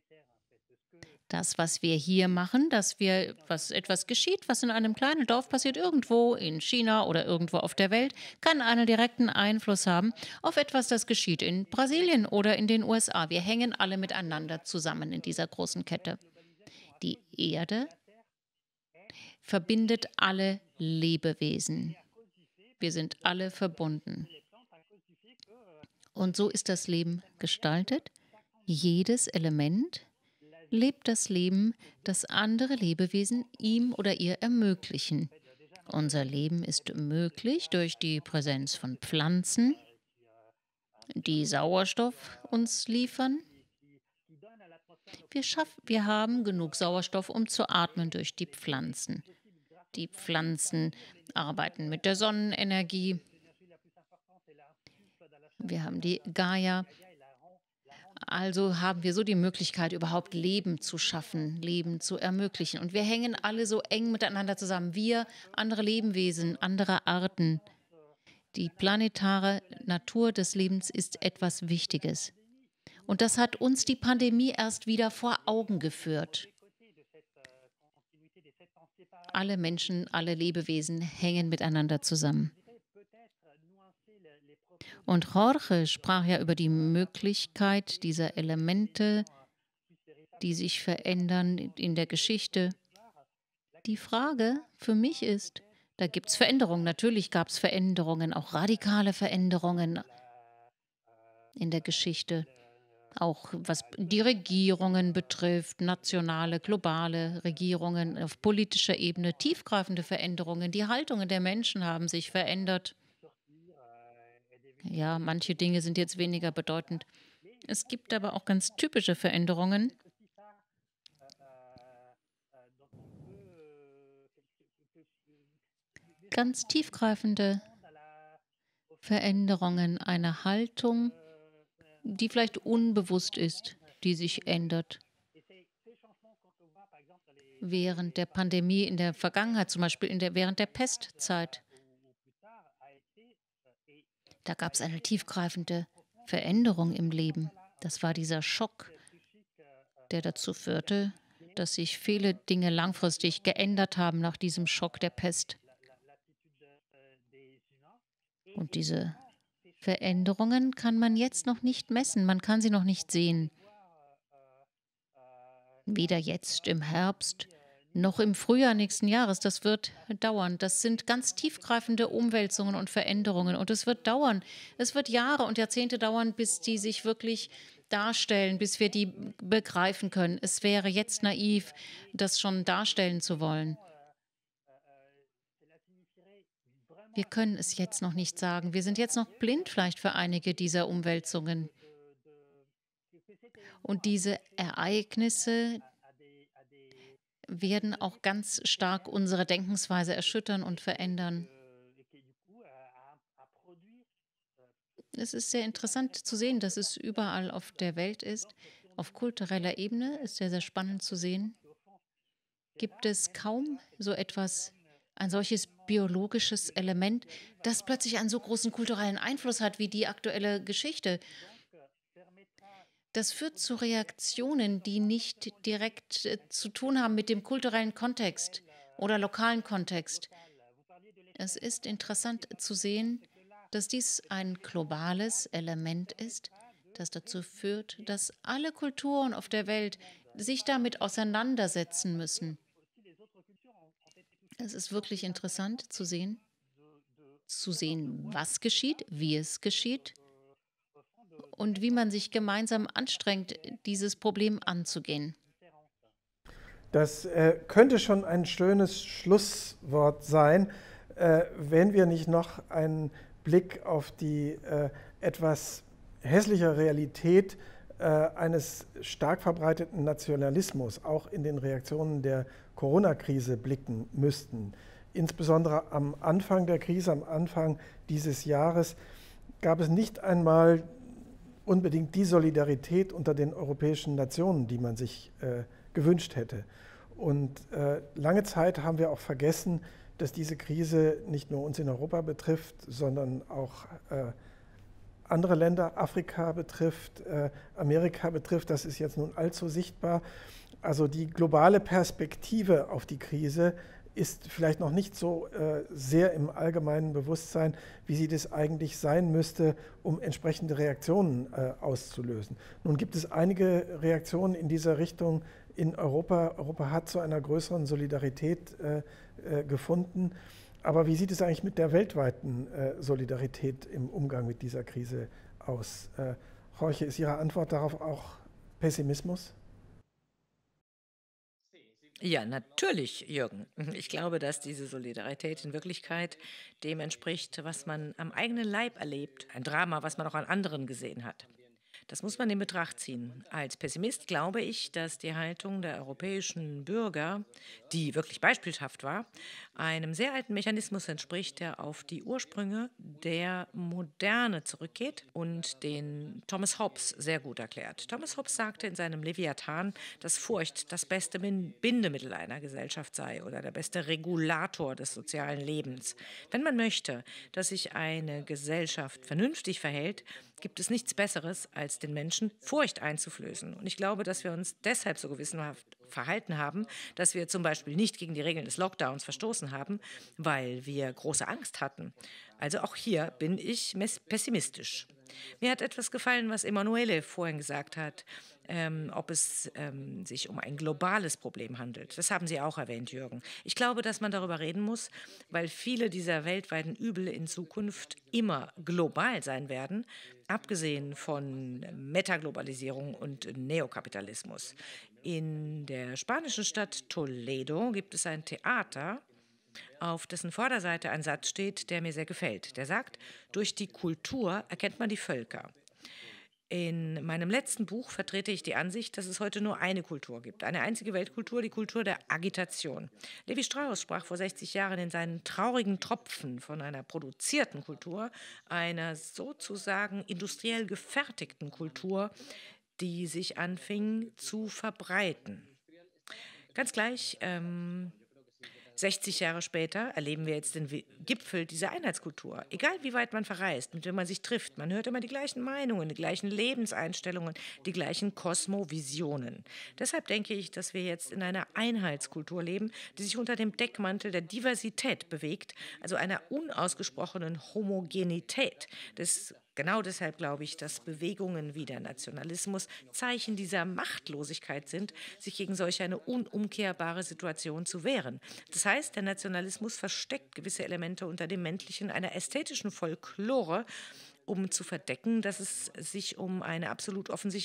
Das, was wir hier machen, was etwas geschieht, was in einem kleinen Dorf passiert, irgendwo in China oder irgendwo auf der Welt, kann einen direkten Einfluss haben auf etwas, das geschieht in Brasilien oder in den USA. Wir hängen alle miteinander zusammen in dieser großen Kette. Die Erde verbindet alle Lebewesen. Wir sind alle verbunden. Und so ist das Leben gestaltet. Jedes Element lebt das Leben, das andere Lebewesen ihm oder ihr ermöglichen. Unser Leben ist möglich durch die Präsenz von Pflanzen, die Sauerstoff uns liefern. Wir haben genug Sauerstoff, um zu atmen durch die Pflanzen. Die Pflanzen arbeiten mit der Sonnenenergie. Wir haben die Gaia. Also haben wir so die Möglichkeit, überhaupt Leben zu schaffen, Leben zu ermöglichen. Und wir hängen alle so eng miteinander zusammen. Wir, andere Lebewesen, andere Arten. Die planetare Natur des Lebens ist etwas Wichtiges. Und das hat uns die Pandemie erst wieder vor Augen geführt. Alle Menschen, alle Lebewesen hängen miteinander zusammen. Und Jorge sprach ja über die Möglichkeit dieser Elemente, die sich verändern in der Geschichte. Die Frage für mich ist, da gibt es Veränderungen. Natürlich gab es Veränderungen, auch radikale Veränderungen in der Geschichte. Auch was die Regierungen betrifft, nationale, globale Regierungen auf politischer Ebene, tiefgreifende Veränderungen. Die Haltungen der Menschen haben sich verändert. Ja, manche Dinge sind jetzt weniger bedeutend. Es gibt aber auch ganz typische Veränderungen. Ganz tiefgreifende Veränderungen einer Haltung, die vielleicht unbewusst ist, die sich ändert. Während der Pandemie in der Vergangenheit, zum Beispiel während der Pestzeit, da gab es eine tiefgreifende Veränderung im Leben. Das war dieser Schock, der dazu führte, dass sich viele Dinge langfristig geändert haben nach diesem Schock der Pest. Und diese Veränderungen kann man jetzt noch nicht messen, man kann sie noch nicht sehen. Weder jetzt im Herbst noch im Frühjahr nächsten Jahres. Das wird dauern. Das sind ganz tiefgreifende Umwälzungen und Veränderungen. Und es wird dauern. Es wird Jahre und Jahrzehnte dauern, bis die sich wirklich darstellen, bis wir die begreifen können. Es wäre jetzt naiv, das schon darstellen zu wollen. Wir können es jetzt noch nicht sagen. Wir sind jetzt noch blind vielleicht für einige dieser Umwälzungen. Und diese Ereignisse werden auch ganz stark unsere Denkensweise erschüttern und verändern. Es ist sehr interessant zu sehen, dass es überall auf der Welt ist. Auf kultureller Ebene ist sehr, sehr spannend zu sehen. Gibt es kaum so etwas, ein solches biologisches Element, das plötzlich einen so großen kulturellen Einfluss hat wie die aktuelle Geschichte. Das führt zu Reaktionen, die nicht direkt zu tun haben mit dem kulturellen Kontext oder lokalen Kontext. Es ist interessant zu sehen, dass dies ein globales Element ist, das dazu führt, dass alle Kulturen auf der Welt sich damit auseinandersetzen müssen. Es ist wirklich interessant zu sehen, was geschieht, wie es geschieht und wie man sich gemeinsam anstrengt, dieses Problem anzugehen. Das könnte schon ein schönes Schlusswort sein, wenn wir nicht noch einen Blick auf die etwas hässliche Realität eines stark verbreiteten Nationalismus auch in den Reaktionen der Corona-Krise blicken müssten. Insbesondere am Anfang der Krise, am Anfang dieses Jahres, gab es nicht einmal unbedingt die Solidarität unter den europäischen Nationen, die man sich gewünscht hätte. Und lange Zeit haben wir auch vergessen, dass diese Krise nicht nur uns in Europa betrifft, sondern auch andere Länder, Afrika betrifft, Amerika betrifft. Das ist jetzt nun allzu sichtbar. Also die globale Perspektive auf die Krise ist vielleicht noch nicht so sehr im allgemeinen Bewusstsein, wie sie das eigentlich sein müsste, um entsprechende Reaktionen auszulösen. Nun gibt es einige Reaktionen in dieser Richtung in Europa. Europa hat zu einer größeren Solidarität gefunden. Aber wie sieht es eigentlich mit der weltweiten Solidarität im Umgang mit dieser Krise aus? Jorge, ist Ihre Antwort darauf auch Pessimismus? Ja, natürlich, Jürgen. Ich glaube, dass diese Solidarität in Wirklichkeit dem entspricht, was man am eigenen Leib erlebt. Ein Drama, was man auch an anderen gesehen hat. Das muss man in Betracht ziehen. Als Pessimist glaube ich, dass die Haltung der europäischen Bürger, die wirklich beispielhaft war, einem sehr alten Mechanismus entspricht, der auf die Ursprünge der Moderne zurückgeht und den Thomas Hobbes sehr gut erklärt. Thomas Hobbes sagte in seinem Leviathan, dass Furcht das beste Bindemittel einer Gesellschaft sei oder der beste Regulator des sozialen Lebens. Wenn man möchte, dass sich eine Gesellschaft vernünftig verhält, gibt es nichts Besseres, als den Menschen Furcht einzuflößen. Und ich glaube, dass wir uns deshalb so gewissenhaft verhalten haben, dass wir zum Beispiel nicht gegen die Regeln des Lockdowns verstoßen haben, weil wir große Angst hatten. Also auch hier bin ich pessimistisch. Mir hat etwas gefallen, was Emanuele vorhin gesagt hat, ob es sich um ein globales Problem handelt. Das haben Sie auch erwähnt, Jürgen. Ich glaube, dass man darüber reden muss, weil viele dieser weltweiten Übel in Zukunft immer global sein werden, abgesehen von Metaglobalisierung und Neokapitalismus. In der spanischen Stadt Toledo gibt es ein Theater, auf dessen Vorderseite ein Satz steht, der mir sehr gefällt. Der sagt, durch die Kultur erkennt man die Völker. In meinem letzten Buch vertrete ich die Ansicht, dass es heute nur eine Kultur gibt, eine einzige Weltkultur, die Kultur der Agitation. Levi Strauss sprach vor 60 Jahren in seinen traurigen Tropfen von einer produzierten Kultur, einer sozusagen industriell gefertigten Kultur, die sich anfing zu verbreiten. Ganz gleich, 60 Jahre später erleben wir jetzt den Gipfel dieser Einheitskultur. Egal wie weit man verreist, mit wem man sich trifft, man hört immer die gleichen Meinungen, die gleichen Lebenseinstellungen, die gleichen Kosmovisionen. Deshalb denke ich, dass wir jetzt in einer Einheitskultur leben, die sich unter dem Deckmantel der Diversität bewegt, also einer unausgesprochenen Homogenität Genau deshalb glaube ich, dass Bewegungen wie der Nationalismus Zeichen dieser Machtlosigkeit sind, sich gegen solch eine unumkehrbare Situation zu wehren. Das heißt, der Nationalismus versteckt gewisse Elemente unter dem Mäntelchen einer ästhetischen Folklore, um zu verdecken, dass es sich um eine absolut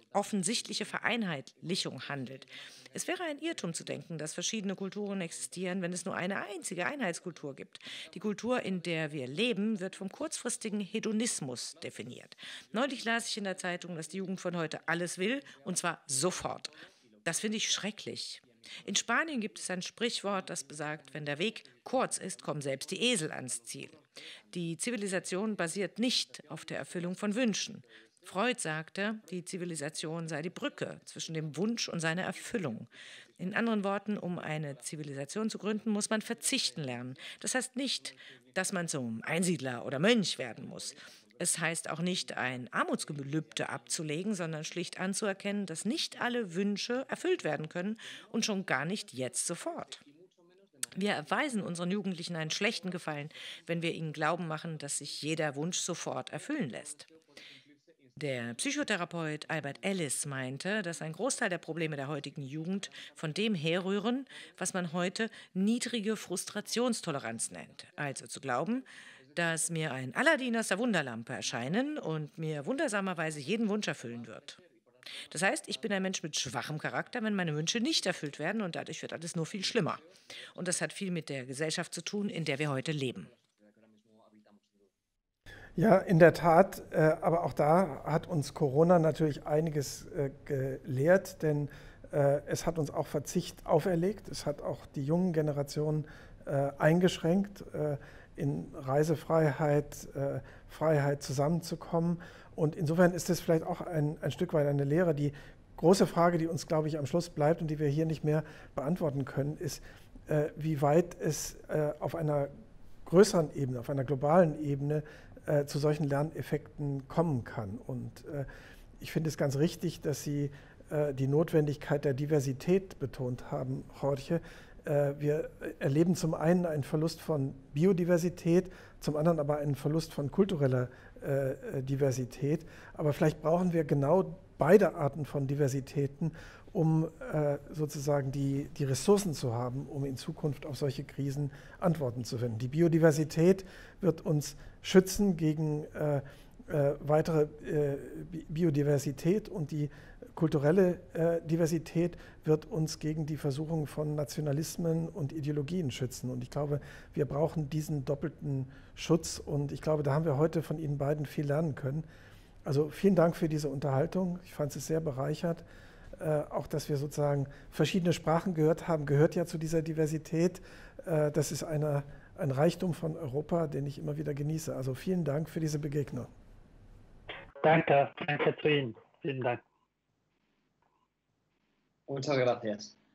offensichtliche Vereinheitlichung handelt. Es wäre ein Irrtum zu denken, dass verschiedene Kulturen existieren, wenn es nur eine einzige Einheitskultur gibt. Die Kultur, in der wir leben, wird vom kurzfristigen Hedonismus definiert. Neulich las ich in der Zeitung, dass die Jugend von heute alles will, und zwar sofort. Das finde ich schrecklich. In Spanien gibt es ein Sprichwort, das besagt, wenn der Weg kurz ist, kommen selbst die Esel ans Ziel. Die Zivilisation basiert nicht auf der Erfüllung von Wünschen. Freud sagte, die Zivilisation sei die Brücke zwischen dem Wunsch und seiner Erfüllung. In anderen Worten, um eine Zivilisation zu gründen, muss man verzichten lernen. Das heißt nicht, dass man zum Einsiedler oder Mönch werden muss. Es heißt auch nicht, ein Armutsgelübde abzulegen, sondern schlicht anzuerkennen, dass nicht alle Wünsche erfüllt werden können und schon gar nicht jetzt sofort. Wir erweisen unseren Jugendlichen einen schlechten Gefallen, wenn wir ihnen glauben machen, dass sich jeder Wunsch sofort erfüllen lässt. Der Psychotherapeut Albert Ellis meinte, dass ein Großteil der Probleme der heutigen Jugend von dem herrühren, was man heute niedrige Frustrationstoleranz nennt. Also zu glauben, dass mir ein Aladdin aus der Wunderlampe erscheinen und mir wundersamerweise jeden Wunsch erfüllen wird. Das heißt, ich bin ein Mensch mit schwachem Charakter, wenn meine Wünsche nicht erfüllt werden, und dadurch wird alles nur viel schlimmer. Und das hat viel mit der Gesellschaft zu tun, in der wir heute leben. Ja, in der Tat, aber auch da hat uns Corona natürlich einiges gelehrt, denn es hat uns auch Verzicht auferlegt. Es hat auch die jungen Generationen eingeschränkt in Reisefreiheit, Freiheit zusammenzukommen. Und insofern ist es vielleicht auch ein Stück weit eine Lehre. Die große Frage, die uns, glaube ich, am Schluss bleibt und die wir hier nicht mehr beantworten können, ist, wie weit es auf einer größeren Ebene, auf einer globalen Ebene zu solchen Lerneffekten kommen kann. Und ich finde es ganz richtig, dass Sie die Notwendigkeit der Diversität betont haben, Jorge. Wir erleben zum einen einen Verlust von Biodiversität, zum anderen aber einen Verlust von kultureller Diversität. Aber vielleicht brauchen wir genau beide Arten von Diversitäten, um sozusagen die Ressourcen zu haben, um in Zukunft auf solche Krisen Antworten zu finden. Die Biodiversität wird uns schützen gegen weitere Biodiversität, und die kulturelle Diversität wird uns gegen die Versuchung von Nationalismen und Ideologien schützen. Und ich glaube, wir brauchen diesen doppelten Schutz, und ich glaube, da haben wir heute von Ihnen beiden viel lernen können. Also vielen Dank für diese Unterhaltung. Ich fand es sehr bereichert. Auch, dass wir sozusagen verschiedene Sprachen gehört haben, gehört ja zu dieser Diversität. Das ist ein Reichtum von Europa, den ich immer wieder genieße. Also vielen Dank für diese Begegnung. Danke zu Ihnen. Vielen Dank. Muchas gracias.